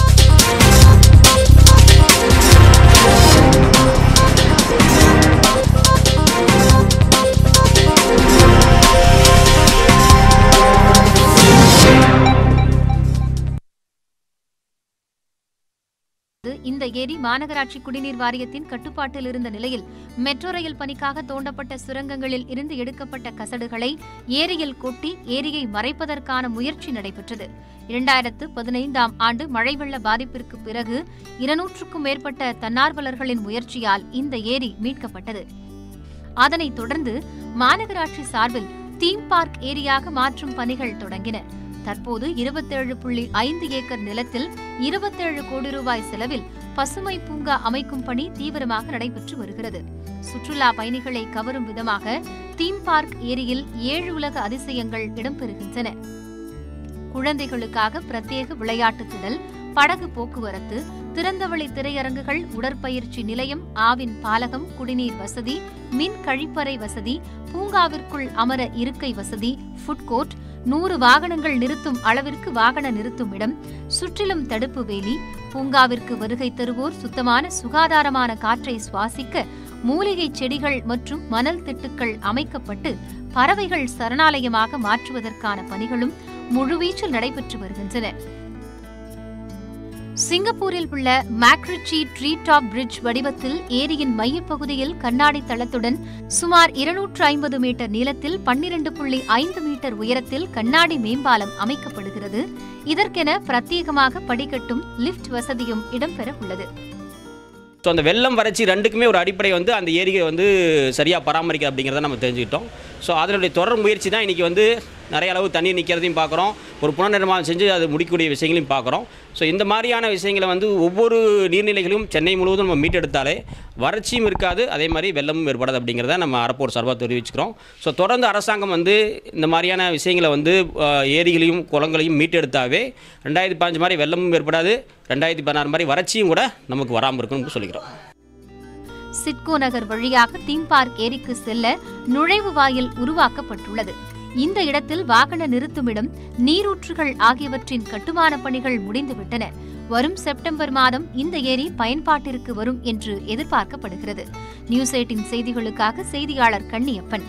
இந்த ஏரி மாநகராட்சி குடிநீர் வாரியத்தின் கட்டுப்பாட்டில் இருந்த நிலையில் மெட்ரோ ரயில் பணிக்காக தோண்டப்பட்ட சுரங்கங்களில் இருந்து எடுக்கப்பட்ட கசடுகளை ஏரியில் கொட்டி ஏரியை மறைப்பதற்கான முயற்சி நடைபெற்றது. இரண்டாயிரத்து பதினைந்தாம் ஆண்டு மழை வெள்ள பாதிப்பிற்கு பிறகு இருநூற்றுக்கும் மேற்பட்ட தன்னார்வலர்களின் முயற்சியால் இந்த ஏரி மீட்கப்பட்டது. அதனைத் தொடர்ந்து மாநகராட்சி சார்பில் தீம் பார்க் ஏரியாக மாற்றும் பணிகள் தொடங்கின. தற்போது இருபத்தேழு புள்ளி ஐந்து ஏக்கர் நிலத்தில் இருபத்தேழு கோடி ரூபாய் செலவில் பசுமை பூங்கா அமைக்கும் பணி தீவிரமாக நடைபெற்று வருகிறது. சுற்றுலா பயணிகளை கவரும் விதமாக தீம் பார்க் ஏரியில் ஏழு உலக அதிசயங்கள் இடம்பெறுகின்றன. குழந்தைகளுக்காக பிரத்யேக விளையாட்டு திடல், படகு போக்குவரத்து, திறந்தவெளி திரையரங்குகள், உடற்பயிற்சி நிலையம், ஆவின் பாலகம், குடிநீர் வசதி, மின் கழிப்பறை வசதி, பூங்காவிற்குள் அமர இருக்கை வசதி, ஃபுட் கோர்ட், நூறு வாகனங்கள் நிறுத்தும் அளவிற்கு வாகன நிறுத்தும் இடம், சுற்றிலும் தடுப்பு வேலி, பூங்காவிற்கு வருகை தருவோர் சுத்தமான சுகாதாரமான காற்றை சுவாசிக்க மூலிகை செடிகள் மற்றும் மணல் திட்டுக்கள் அமைக்கப்பட்டு பறவைகள் சரணாலயமாக மாற்றுவதற்கான பணிகளும் முழுவீச்சில் நடைபெற்று வருகின்றன. சிங்கப்பூரில் உள்ள மேக்ரிச்சி ட்ரீ டாப் பிரிட்ஜ் வடிவத்தில் ஏரியின் மையப்பகுதியில் கண்ணாடி தளத்துடன் சுமார் இருநூற்று ஐம்பது மீட்டர் நீளத்தில் பன்னிரண்டு புள்ளி ஐந்து மீட்டர் உயரத்தில் கண்ணாடி மேம்பாலம் அமைக்கப்படுகிறது. இதற்கென பிரத்யேகமாக படிக்கட்டும் லிப்ட் வசதியும் இடம்பெற உள்ளது. ஸோ அந்த வெள்ளம் வறட்சி ரெண்டுக்குமே ஒரு அடிப்படை வந்து அந்த ஏரியை வந்து சரியாக பராமரிக்க அப்படிங்கிறத நம்ம தெரிஞ்சுக்கிட்டோம். ஸோ அதனுடைய தொடர் முயற்சி தான் இன்றைக்கி வந்து நிறைய அளவு தண்ணீர் நிற்கிறதையும் பார்க்குறோம், ஒரு புனர்நிர்மாணம் செஞ்சு அது முடிக்கக்கூடிய விஷயங்களையும் பார்க்குறோம். ஸோ இந்த மாதிரியான விஷயங்களை வந்து ஒவ்வொரு நீர்நிலைகளையும் சென்னை முழுவதும் நம்ம மீட்டெடுத்தாலே வறட்சியும் இருக்காது, அதே மாதிரி வெள்ளமும் ஏற்படாது அப்படிங்கிறத நம்ம அறப்போர் சார்பாக தெரிவிச்சுக்கிறோம். ஸோ தொடர்ந்து அரசாங்கம் வந்து இந்த மாதிரியான விஷயங்களை வந்து ஏரிகளையும் குளங்களையும் மீட்டெடுத்தாவே ரெண்டாயிரத்தி பதினஞ்சு மாதிரி வெள்ளமும் ஏற்படாது, ரெண்டாயிரத்தி பதினாறு மாதிரி வறட்சியும் கூட நமக்கு வராமல் இருக்குன்னு சொல்லிக்கிறோம். சிட்கோ நகர் வழியாக தீம் பார்க் ஏரிக்கு செல்ல நுழைவு வாயில் உருவாக்கப்பட்டுள்ளது. இந்த இடத்தில் வாகன நிறுத்துமிடம், நீரூற்றுகள் ஆகியவற்றின் கட்டுமான பணிகள் முடிந்துவிட்டன. வரும் செப்டம்பர் மாதம் இந்த ஏரி பயன்பாட்டிற்கு வரும் என்று எதிர்பார்க்கப்படுகிறது. நியூஸ் எய்ட்டீன் செய்திகளுக்காக செய்தியாளர் கண்ணியப்பன்.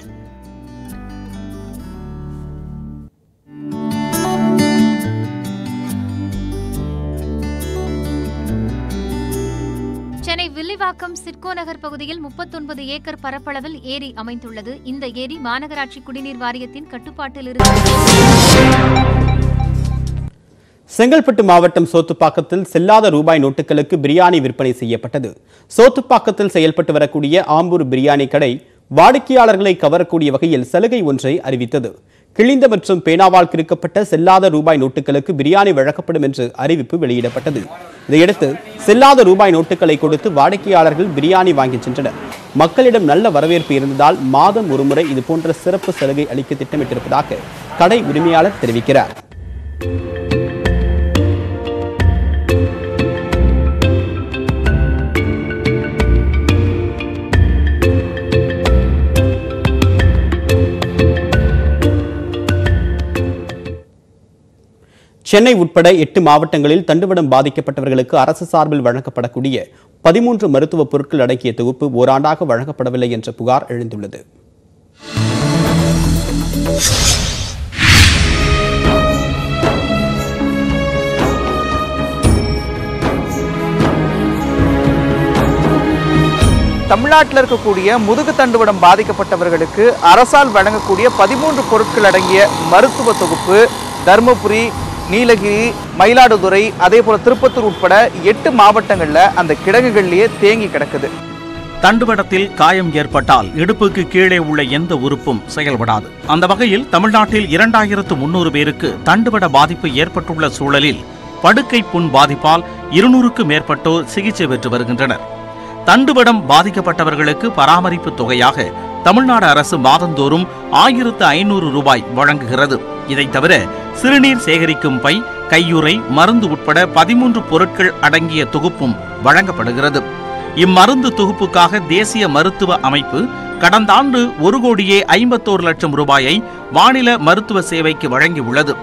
சென்னை வில்லிவாக்கம் சிட்கோ நகர் பகுதியில் முப்பத்தொன்பது ஏக்கர் பரப்பளவில் ஏரி அமைந்துள்ளது. இந்த ஏரி மாநகராட்சி குடிநீர் வாரியத்தின் கட்டுப்பாட்டில் இருந்து. செங்கல்பட்டு மாவட்டம் சோத்துப்பாக்கத்தில் செல்லாத ரூபாய் நோட்டுகளுக்கு பிரியாணி விற்பனை செய்யப்பட்டது. சோத்துப்பாக்கத்தில் செயல்பட்டு வரக்கூடிய ஆம்பூர் பிரியாணி கடை வாடிக்கையாளர்களை கவரக்கூடிய வகையில் சலுகை ஒன்றை அறிவித்தது. கிழிந்த மற்றும் பேனாவால் கிறுக்கப்பட்ட செல்லாத ரூபாய் நோட்டுகளுக்கு பிரியாணி வழங்கப்படும் என்று அறிவிப்பு வெளியிடப்பட்டது. இதையடுத்து செல்லாத ரூபாய் நோட்டுகளை கொடுத்து வாடிக்கையாளர்கள் பிரியாணி வாங்கி சென்றனர். மக்களிடம் நல்ல வரவேற்பு இருந்ததால் மாதம் ஒருமுறை இதுபோன்ற சிறப்பு சலுகை அளிக்க திட்டமிட்டிருப்பதாக கடை உரிமையாளர் தெரிவிக்கிறார். சென்னை உட்பட எட்டு மாவட்டங்களில் தண்டுவடம் பாதிக்கப்பட்டவர்களுக்கு அரசு சார்பில் வழங்கப்படக்கூடிய பதிமூன்று மருத்துவ பொருட்கள் அடங்கிய தொகுப்பு ஓராண்டாக வழங்கப்படவில்லை என்ற புகார் எழுந்துள்ளது. தமிழ்நாட்டில் இருக்கக்கூடிய முதுகு தண்டுவடம் பாதிக்கப்பட்டவர்களுக்கு அரசால் வழங்கக்கூடிய பதிமூன்று பொருட்கள் அடங்கிய மருத்துவ தொகுப்பு தருமபுரி, நீலகிரி, மயிலாடுதுறை, அதே போல திருப்பத்தூர் உட்பட எட்டு மாவட்டங்களில் அந்த கிடங்குகளிலேயே தேங்கி கிடக்குது. தண்டுவடத்தில் காயம் ஏற்பட்டால் இடுப்புக்கு கீழே உள்ள எந்த உறுப்பும் செயல்படாது. அந்த வகையில் தமிழ்நாட்டில் இரண்டாயிரத்து முன்னூறு பேருக்கு தண்டுவட பாதிப்பு ஏற்பட்டுள்ள சூழலில் படுக்கை புண் பாதிப்பால் இருநூறுக்கும் மேற்பட்டோர் சிகிச்சை பெற்று வருகின்றனர். தண்டுவடம் பாதிக்கப்பட்டவர்களுக்கு பராமரிப்பு தொகையாக தமிழ்நாடு அரசு மாதந்தோறும் ஆயிரத்து ஐநூறு ரூபாய் வழங்குகிறது. இதை தவிர சிறுநீர் சேகரிக்கும் பை, கையுறை, மருந்து உட்பட பதிமூன்று பொருட்கள் அடங்கிய தொகுப்பும் வழங்கப்படுகிறது. இம்மருந்து தொகுப்புக்காக தேசிய மருத்துவ அமைப்பு கடந்த ஆண்டு ஒரு கோடியே ஐம்பத்தோரு லட்சம் ரூபாயை மாநில மருத்துவ சேவைக்கு வழங்கியுள்ளது.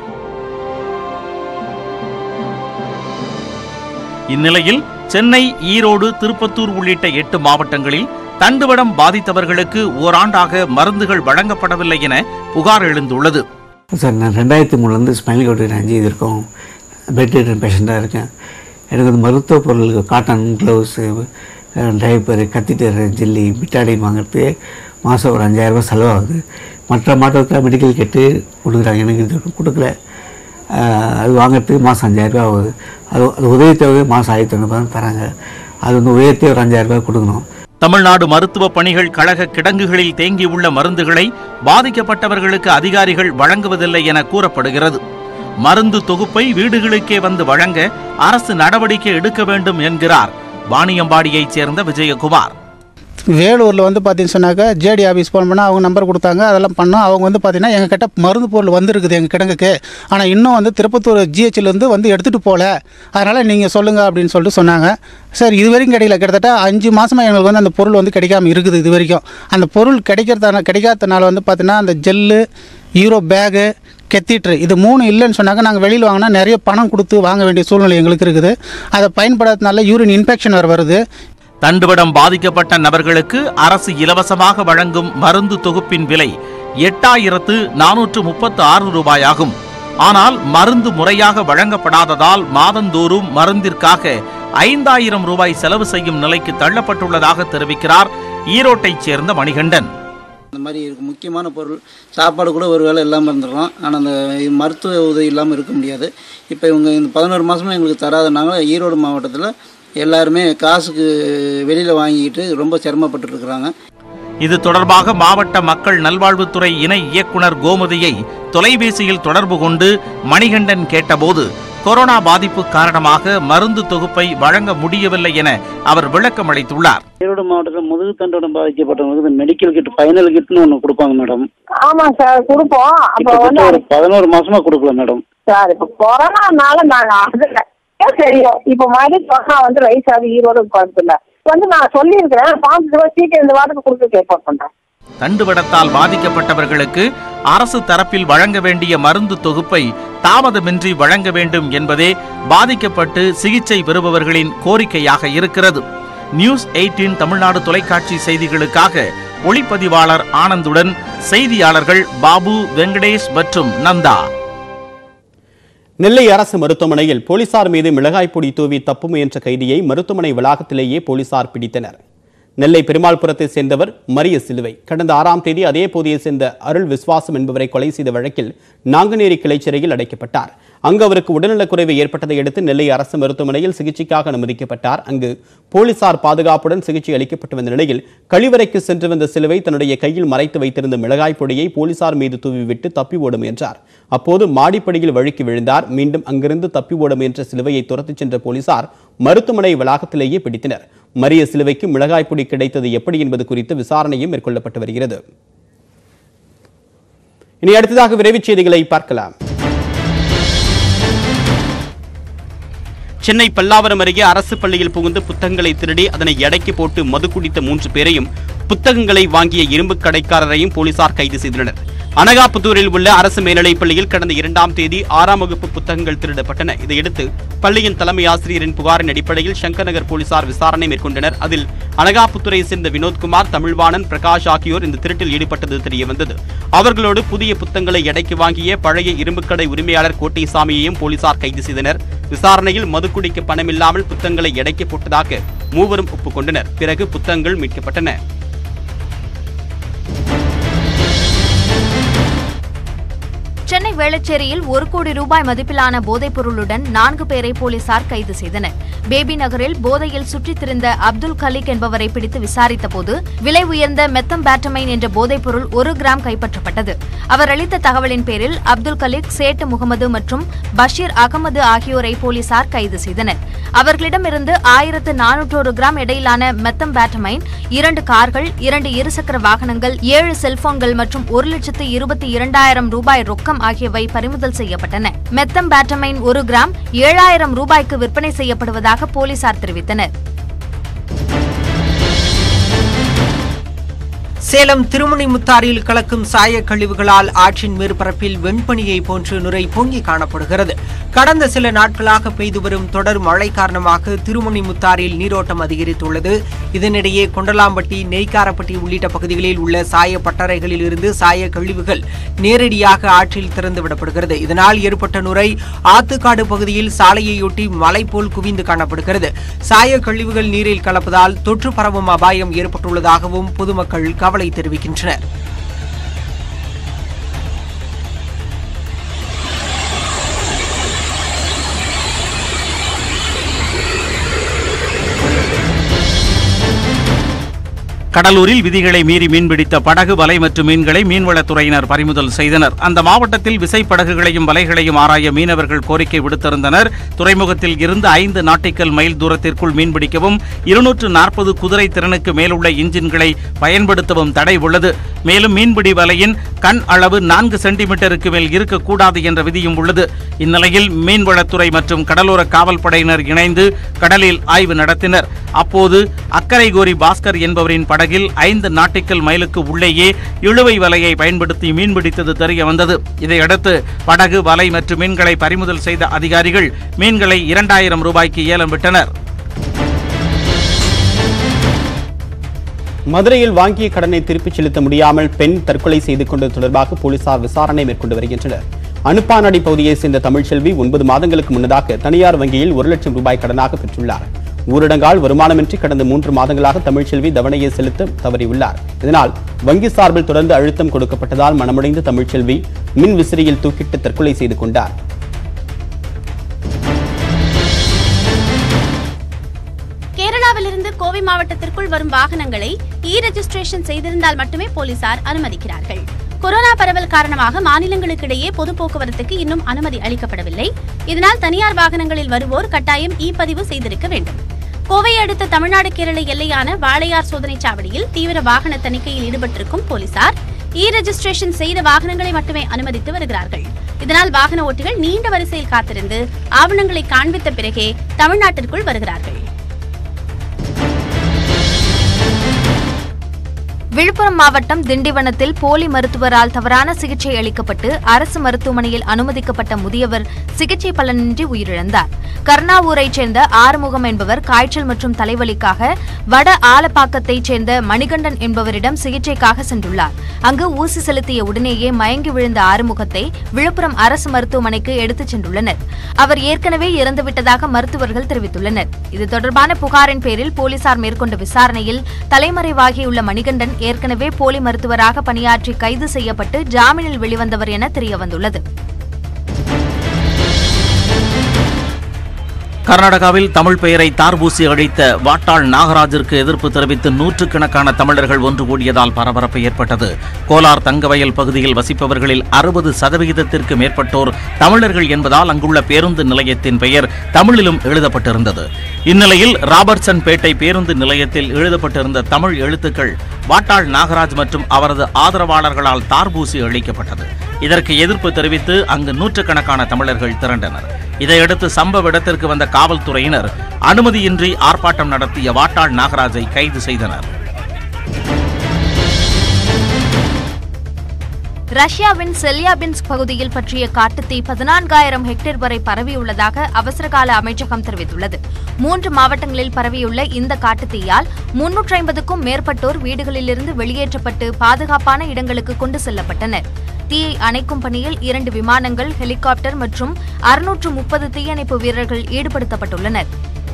இந்நிலையில் சென்னை, ஈரோடு, திருப்பத்தூர் உள்ளிட்ட எட்டு மாவட்டங்களில் தண்டுவடம் பாதித்தவர்களுக்கு ஓராண்டாக மருந்துகள் வழங்கப்படவில்லை என புகார் எழுந்துள்ளது. சார், நான் ரெண்டாயிரத்தி மூணுலேருந்து ஸ்பைனல் கார்டு அஞ்சு இருக்கோம், பெட் ரிட்டன் பேஷண்ட்டாக இருக்கேன். எனக்கு வந்து மருத்துவ பொருளுக்கு cotton gloves, diaper, catheter, jelly, Betadine வாங்குறதுக்கு மாதம் ஒரு அஞ்சாயிரரூபா செலவாகுது. மற்ற மாவட்டத்தில் மெடிக்கல் கிட்டு கொடுக்குறாங்க, எனக்கு இது கொடுக்கல. அது வாங்கிறதுக்கு மாதம் அஞ்சாயிரரூபா ஆகுது. அது அது உதவித்தொகை மாதம் ஆயிரத்தி ஐநூறுபா தராங்க. அது வந்து உயர்த்தி ஒரு அஞ்சாயிரரூபா கொடுக்கணும். தமிழ்நாடு மருத்துவ பணிகள் கழக கிடங்குகளில் தேங்கியுள்ள மருந்துகளை பாதிக்கப்பட்டவர்களுக்கு அதிகாரிகள் வழங்குவதில்லை என கூறப்படுகிறது. மருந்து தொகுப்பை வீடுகளுக்கே வந்து வழங்க அரசு நடவடிக்கை எடுக்க வேண்டும் என்கிறார் வாணியம்பாடியைச் சேர்ந்த விஜயகுமார். வேலூரில் வந்து பார்த்தீங்கன்னு சொன்னாக்கா ஜேடி ஆஃபீஸ் ஃபோன் பண்ணால் அவங்க நம்பர் கொடுத்தாங்க, அதெல்லாம் பண்ணோம். அவங்க வந்து பார்த்தீங்கன்னா எங்கள் கிட்ட மருந்து பொருள் வந்துருக்குது எங்கள் கிடங்குக்கு, ஆனால் இன்னும் வந்து திருப்பத்தூர் ஜிஹெச்லேருந்து வந்து எடுத்துகிட்டு போகல, அதனால் நீங்கள் சொல்லுங்கள் அப்படின்னு சொல்லிட்டு சொன்னாங்க. சார், இது வரைக்கும் கிடைக்கல. கிட்டத்தட்ட அஞ்சு மாதமாக எங்களுக்கு வந்து அந்த பொருள் வந்து கிடைக்காமல் இருக்குது. இது வரைக்கும் அந்த பொருள் கிடைக்கிறதான கிடைக்காதனால வந்து பார்த்தீங்கன்னா அந்த ஜெல்லு, ஹீரோ பேகு, கெத்திட்ரு இது மூணு இல்லைன்னு சொன்னாங்க. நாங்கள் வெளியில் வாங்கினா நிறைய பணம் கொடுத்து வாங்க வேண்டிய சூழ்நிலை எங்களுக்கு இருக்குது. அதை பயன்படாததுனால யூரின் இன்ஃபெக்ஷன் வேறு வருது. தண்டுவடம் பாதிக்கப்பட்ட நபர்களுக்கு அரசு இலவசமாக வழங்கும் மருந்து தொகுப்பின் விலை எட்டாயிரத்து நானூற்று முப்பத்து ஆறு ரூபாயாகும். ஆனால் மருந்து முறையாக வழங்கப்படாததால் மாதந்தோறும் மருந்திற்காக ஐந்தாயிரம் ரூபாய் செலவு செய்யும் நிலைக்கு தள்ளப்பட்டுள்ளதாக தெரிவிக்கிறார் ஈரோட்டைச் சேர்ந்த மணிகண்டன். இந்த மாதிரி இருக்கு முக்கியமான பொருள் சாப்பாடு கூட ஒரு வேளை இல்லாமல் இருந்துடலாம், ஆனால் அந்த மருத்துவ உதவி இல்லாமல் இருக்க முடியாது. இப்போ இவங்க இந்த பதினோரு மாதமும் எங்களுக்கு தராதனால ஈரோடு மாவட்டத்தில் எல்லாருமே காசுக்கு வெளியில் வாங்கிக்கிட்டு ரொம்ப சிரமப்பட்டு இருக்கிறாங்க. இது தொடர்பாக மாவட்ட மக்கள் நல்வாழ்வுத்துறை இணை இயக்குனர் கோமதியை தொலைபேசியில் தொடர்பு கொண்டு மணிகண்டன் கேட்டபோது கொரோனா பாதிப்பு காரணமாக மருந்து தொகுப்பை வழங்க முடியவில்லை என அவர் விளக்கம் அளித்துள்ளார். ஈரோடு மாவட்டத்தில் முதுகு தண்டுவடம் பாதிக்கப்பட்டவங்களுக்கு மெடிக்கல் கிட், ஃபைனல் கிட்னு ஒன்று கொடுப்பாங்க மேடம். ஆமாம் சார், கொடுப்போம். அப்போ வந்து ஒரு பதினோரு மாசமா கொடுக்கல மேடம். சார், இப்போ கொரோனானால நாங்கள் அதில் தெரியும். இப்போ மாதிரி கொரோனா வந்து ரைஸ் ஆகி ஈரோடு குழப்பத்துல வந்து நான் சொல்லியிருக்கிறேன், பாஞ்சு சீக்கிரம் இந்த வாரத்துக்கு கொடுக்க ஏற்பாடு பண்றேன். தண்டுவடத்தால் பாதிக்கப்பட்டவர்களுக்கு அரசு தரப்பில் வழங்க வேண்டிய மருந்து தொகுப்பை தாமதமின்றி வழங்க வேண்டும் என்பதே பாதிக்கப்பட்டு சிகிச்சை பெறுபவர்களின் கோரிக்கையாக இருக்கிறது. நியூஸ் எயிட்டீன் தமிழ்நாடு தொலைக்காட்சி செய்திகளுக்காக ஒளிப்பதிவாளர் ஆனந்துடன் செய்தியாளர்கள் பாபு, வெங்கடேஷ் மற்றும் நந்தா. நெல்லை அரசு மருத்துவமனையில் போலீசார் மீது மிளகாய் பொடி தூவி தப்ப முயன்ற கைதியை மருத்துவமனை வளாகத்திலேயே போலீசார் பிடித்தனர். நெல்லை பெருமாள்புரத்தை சேர்ந்தவர் மரிய சிலுவை கடந்த ஆறாம் தேதி அதே பகுதியை சேர்ந்த அருள் விஸ்வாசம் என்பவரை கொலை செய்த வழக்கில் நாங்குநேரி கிளை சிறையில் அடைக்கப்பட்டார். அங்கு அவருக்கு உடல்நலக்குறைவு ஏற்பட்டதை அடுத்து நெல்லை அரசு மருத்துவமனையில் சிகிச்சைக்காக அனுமதிக்கப்பட்டார். அங்கு போலீசார் பாதுகாப்புடன் சிகிச்சை அளிக்கப்பட்டு வந்த நிலையில் கழிவறைக்கு சென்று வந்த சிலுவை தன்னுடைய கையில் மறைத்து வைத்திருந்த மிளகாய் பொடியை போலீசார் மீது தூவிவிட்டு தப்பி ஓட முயன்றார். அப்போது மாடிப்படியில் வழுக்கி விழுந்தார். மீண்டும் அங்கிருந்து தப்பி ஓட முயன்ற சிலுவையை துரத்திச் சென்ற போலீசார் மருத்துவமனை வளாகத்திலேயே பிடித்தனர். மரிய சிலுவைக்கு மிளகாய் பொடி கிடைத்தது எப்படி என்பது குறித்து விசாரணையும் மேற்கொள்ளப்பட்டு வருகிறது. இனி அடுத்ததாக விரைவுச் செய்திகளை பார்க்கலாம். சென்னை பல்லாவரம் அருகே அரசு பள்ளியில் புகுந்து புத்தகங்களை திருடி அதனை எடைக்கு போட்டு மது குடித்த மூன்று பேரையும் புத்தகங்களை வாங்கிய இரும்பு கடைக்காரரையும் போலீசார் கைது செய்துள்ளனர். அனகாபுத்தூரில் உள்ள அரசு மேல்நிலைப் பள்ளியில் கடந்த இரண்டாம் தேதி ஆறாம் வகுப்பு புத்தகங்கள் திருடப்பட்டன. இதையடுத்து பள்ளியின் தலைமை ஆசிரியரின் புகாரின் அடிப்படையில் சங்கர் நகர் போலீசார் விசாரணை மேற்கொண்டனர். அதில் அனகாபுத்தூரை சேர்ந்த வினோத்குமார், தமிழ்வாணன், பிரகாஷ் ஆகியோர் இந்த திருட்டில் ஈடுபட்டது தெரியவந்தது. அவர்களோடு புதிய புத்தகங்களை எடைக்கு வாங்கிய பழைய இரும்புக்கடை உரிமையாளர் கோட்டைசாமியையும் போலீசார் கைது செய்தனர். விசாரணையில் மதுக்குடிக்க பணமில்லாமல் புத்தகங்களை எடைக்கு போட்டதாக மூவரும் ஒப்புக்கொண்டனர். பிறகு புத்தகங்கள் மீட்கப்பட்டன. சென்னை வேளச்சேரியில் ஒரு கோடி ரூபாய் மதிப்பிலான போதைப் பொருளுடன் நான்கு பேரை போலீசார் கைது செய்தனர். பேபி நகரில் போதையில் சுற்றித் திரிந்த அப்துல் கலீக் என்பவரை பிடித்து விசாரித்த போது விலை உயர்ந்த மெத்தம்பேட்டமைன் என்ற போதைப் பொருள் ஒரு கிராம் கைப்பற்றப்பட்டது. அவர் அளித்த தகவலின் பேரில் அப்துல் கலீக், சேட்டு முகமது மற்றும் பஷீர் அகமது ஆகியோரை போலீசார் கைது செய்தனர். அவர்களிடமிருந்து ஆயிரத்து நானூற்றொரு கிராம் இடையிலான மெத்தம்பேட்டமைன், இரண்டு கார்கள், இரண்டு இருசக்கர வாகனங்கள், ஏழு செல்போன்கள் மற்றும் ஒரு லட்சத்து இருபத்தி இரண்டாயிரம் ரூபாய் ரொக்கம் ஆகியவை பறிமுதல் செய்யப்பட்டன. மெத்தம்பேட்டமைன் ஒரு கிராம் ஏழாயிரம் ரூபாய்க்கு விற்பனை செய்யப்படுவதாக போலீசார் தெரிவித்தனர். சேலம் திருமணிமுத்தாறில் கலக்கும் சாய கழிவுகளால் ஆற்றின் மேற்பரப்பில் வெண்பனியை போன்று நுரை பொங்கி காணப்படுகிறது. கடந்த சில நாட்களாக பெய்து வரும் தொடர் மழை காரணமாக திருமணிமுத்தாறில் நீரோட்டம் அதிகரித்துள்ளது. இதனிடையே கொண்டலாம்பட்டி, நெய்க்காரப்பட்டி உள்ளிட்ட பகுதிகளில் உள்ள சாய பட்டறைகளில் இருந்து சாய கழிவுகள் நேரடியாக ஆற்றில் திறந்துவிடப்படுகிறது. இதனால் ஏற்பட்ட நுரை ஆத்துக்காடு பகுதியில் சாலையையொட்டி மலை போல் குவிந்து காணப்படுகிறது. சாய கழிவுகள் நீரில் கலப்பதால் தொற்று பரவும் அபாயம் ஏற்பட்டுள்ளதாகவும் பொதுமக்கள் கவலை தெரிவிக்கின்றனர். கடலூரில் விதிகளை மீறி மீன்பிடித்த படகு, வலை மற்றும் மீன்களை மீன்வளத்துறையினர் பறிமுதல் செய்தனர். அந்த மாவட்டத்தில் விசைப்படகுகளையும் வலைகளையும் ஆராய மீனவர்கள் கோரிக்கை விடுத்திருந்தனர். துறைமுகத்தில் இருந்து ஐந்து நாட்டிக்கல் மைல் தூரத்திற்குள் மீன்பிடிக்கவும், இருநூற்று நாற்பது குதிரை திறனுக்கு மேலுள்ள இன்ஜின்களை பயன்படுத்தவும் தடை உள்ளது. மேலும் மீன்பிடி வலையின் கண் அளவு நான்கு சென்டிமீட்டருக்கு மேல் இருக்கக்கூடாது என்ற விதியும் உள்ளது. இந்நிலையில் மீன்வளத்துறை மற்றும் கடலோர காவல்படையினர் இணைந்து கடலில் ஆய்வு நடத்தினர். அப்போது அக்கரைகோரி பாஸ்கர் என்பவரின் படகில் ஐந்து நாட்டிக்கல் மைலுக்கு உள்ளேயே இழுவை வலையை பயன்படுத்தி மீன்பிடித்தது தெரிய வந்தது. இதையடுத்து படகு, வலை மற்றும் மீன்களை பறிமுதல் செய்த அதிகாரிகள் மீன்களை இரண்டாயிரம் ரூபாய்க்கு ஏலம் விட்டனர். மதுரையில் வாங்கிய கடனை திருப்பிச் செலுத்த முடியாமல் பெண் தற்கொலை செய்து கொண்டது தொடர்பாக போலீசார் விசாரணை மேற்கொண்டு வருகின்றனர். அனுப்பானடி பகுதியைச் சேர்ந்த தமிழ்ச்செல்வி ஒன்பது மாதங்களுக்கு முன்னதாக தனியார் வங்கியில் ஒரு லட்சம் ரூபாய் கடனாக பெற்றுள்ளார். ஊரடங்கால் வருமானமின்றி கடந்த மூன்று மாதங்களாக தமிழ்ச்செல்வி தவணையை செலுத்த தவறியுள்ளார். இதனால் வங்கி சார்பில் தொடர்ந்து அழுத்தம் கொடுக்கப்பட்டதால் மனமுடைந்த தமிழ்ச்செல்வி மின் விசிறியில் தூக்கிட்டு தற்கொலை செய்து கொண்டார். கேரளாவிலிருந்து கோவை மாவட்டத்திற்குள் வரும் வாகனங்களை இ ரெஜிஸ்ட்ரேஷன் செய்திருந்தால் மட்டுமே போலீசார் அனுமதிக்கிறார்கள். கொரோனா பரவல் காரணமாக மாநிலங்களுக்கிடையே பொது போக்குவரத்துக்கு இன்னும் அனுமதி அளிக்கப்படவில்லை. இதனால் தனியார் வாகனங்களில் வருவோர் கட்டாயம் இ பதிவு செய்திருக்க வேண்டும். கோவையை அடுத்த தமிழ்நாடு கேரள எல்லையான வாளையார் சோதனை சாவடியில் தீவிர வாகன தணிக்கையில் ஈடுபட்டிருக்கும் போலீசார் இ ரெஜிஸ்ட்ரேஷன் செய்த வாகனங்களை மட்டுமே அனுமதித்து வருகிறார்கள். இதனால் வாகன ஓட்டிகள் நீண்ட வரிசையில் காத்திருந்து ஆவணங்களை காண்பித்த பிறகே தமிழ்நாட்டிற்குள் வருகிறார்கள். விழுப்புரம் மாவட்டம் திண்டிவனத்தில் போலி மருத்துவரால் தவறான சிகிச்சை அளிக்கப்பட்டு அரசு மருத்துவமனையில் அனுமதிக்கப்பட்ட முதியவர் சிகிச்சை பலனின்றி உயிரிழந்தார். கர்ணாவூரைச் சேர்ந்த ஆறுமுகம் என்பவர் காய்ச்சல் மற்றும் தலைவலிக்காக வட ஆலப்பாக்கத்தைச் சேர்ந்த மணிகண்டன் என்பவரிடம் சிகிச்சைக்காக சென்றுள்ளார். அங்கு ஊசி செலுத்திய உடனேயே மயங்கி விழுந்த ஆறுமுகத்தை விழுப்புரம் அரசு மருத்துவமனைக்கு எடுத்துச் சென்றுள்ளனர். அவர் ஏற்கனவே இறந்துவிட்டதாக மருத்துவர்கள் தெரிவித்துள்ளனர். இது தொடர்பான புகாரின் பேரில் போலீசார் மேற்கொண்ட விசாரணையில் தலைமறைவாகியுள்ள மணிகண்டன் ஏற்கனவே போலி மருத்துவராக பணியாற்றி கைது செய்யப்பட்டு ஜாமீனில் வெளிவந்தவர் என தெரியவந்துள்ளது. கர்நாடகாவில் தமிழ் பெயரை தார்பூசி அழித்த வாட்டாள் நாகராஜிற்கு எதிர்ப்பு தெரிவித்து நூற்றுக்கணக்கான தமிழர்கள் ஒன்று கூடியதால் பரபரப்பு ஏற்பட்டது. கோலார் தங்கவயல் பகுதியில் வசிப்பவர்களில் அறுபது சதவிகிதத்திற்கு மேற்பட்டோர் தமிழர்கள் என்பதால் அங்குள்ள பேருந்து நிலையத்தின் பெயர் தமிழிலும் எழுதப்பட்டிருந்தது. இந்நிலையில் ராபர்ட்சன் பேட்டை பேருந்து நிலையத்தில் எழுதப்பட்டிருந்த தமிழ் எழுத்துக்கள் வாட்டாள் நாகராஜ் மற்றும் அவரது ஆதரவாளர்களால் தார்பூசி அளிக்கப்பட்டது. இதற்கு எதிர்ப்பு தெரிவித்து அங்கு நூற்றுக்கணக்கான தமிழர்கள் திரண்டனர். இதையடுத்து சம்பவ இடத்திற்கு வந்த காவல்துறையினர் அனுமதியின்றி ஆர்ப்பாட்டம் நடத்திய வாட்டாள் நாகராஜை கைது செய்தனர். ரஷ்யாவின் செல்யாபின்ஸ்க் பகுதியில் பற்றிய காட்டுத்தீ பதினான்காயிரம் ஹெக்டேர் வரை பரவியுள்ளதாக அவசரகால அமைச்சகம் தெரிவித்துள்ளது. மூன்று மாவட்டங்களில் பரவியுள்ள இந்த காட்டுத்தீயால் முன்னூற்றி ஐம்பதுக்கும் மேற்பட்டோர் வீடுகளிலிருந்து வெளியேற்றப்பட்டு பாதுகாப்பான இடங்களுக்கு கொண்டு செல்லப்பட்டனர். தீயை அணைக்கும் பணியில் இரண்டு விமானங்கள், ஹெலிகாப்டர் மற்றும் அறுநூற்று முப்பது தீயணைப்பு வீரர்கள் ஈடுபடுத்தப்பட்டுள்ளனர்.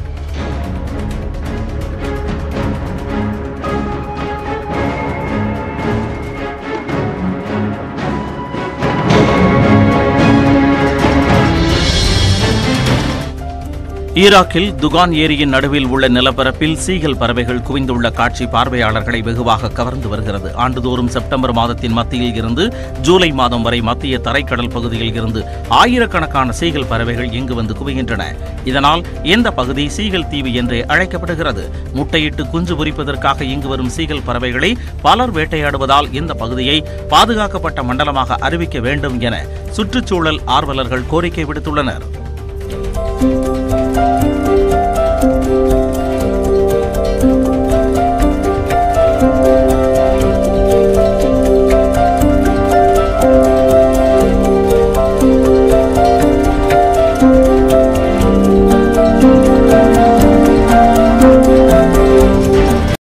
ஈராக்கில் துகான் ஏரியின் நடுவில் உள்ள நிலப்பரப்பில் சீகல் பறவைகள் குவிந்துள்ள காட்சி பார்வையாளர்களை வெகுவாக கவர்ந்து வருகிறது. ஆண்டுதோறும் செப்டம்பர் மாதத்தின் மத்தியில் இருந்து ஜூலை மாதம் வரை மத்திய தரைக்கடல் பகுதியில் இருந்து ஆயிரக்கணக்கான சீகல் பறவைகள் இங்கு வந்து குவிகின்றன. இதனால் இந்த பகுதி சீகல் தீவு என்றே அழைக்கப்படுகிறது. முட்டையிட்டு குஞ்சு பொரிப்பதற்காக இங்கு வரும் சீகல் பறவைகளை பலர் வேட்டையாடுவதால் இந்த பகுதியை பாதுகாக்கப்பட்ட மண்டலமாக அறிவிக்க வேண்டும் என சுற்றுச்சூழல் ஆர்வலர்கள் கோரிக்கை விடுத்துள்ளனர்.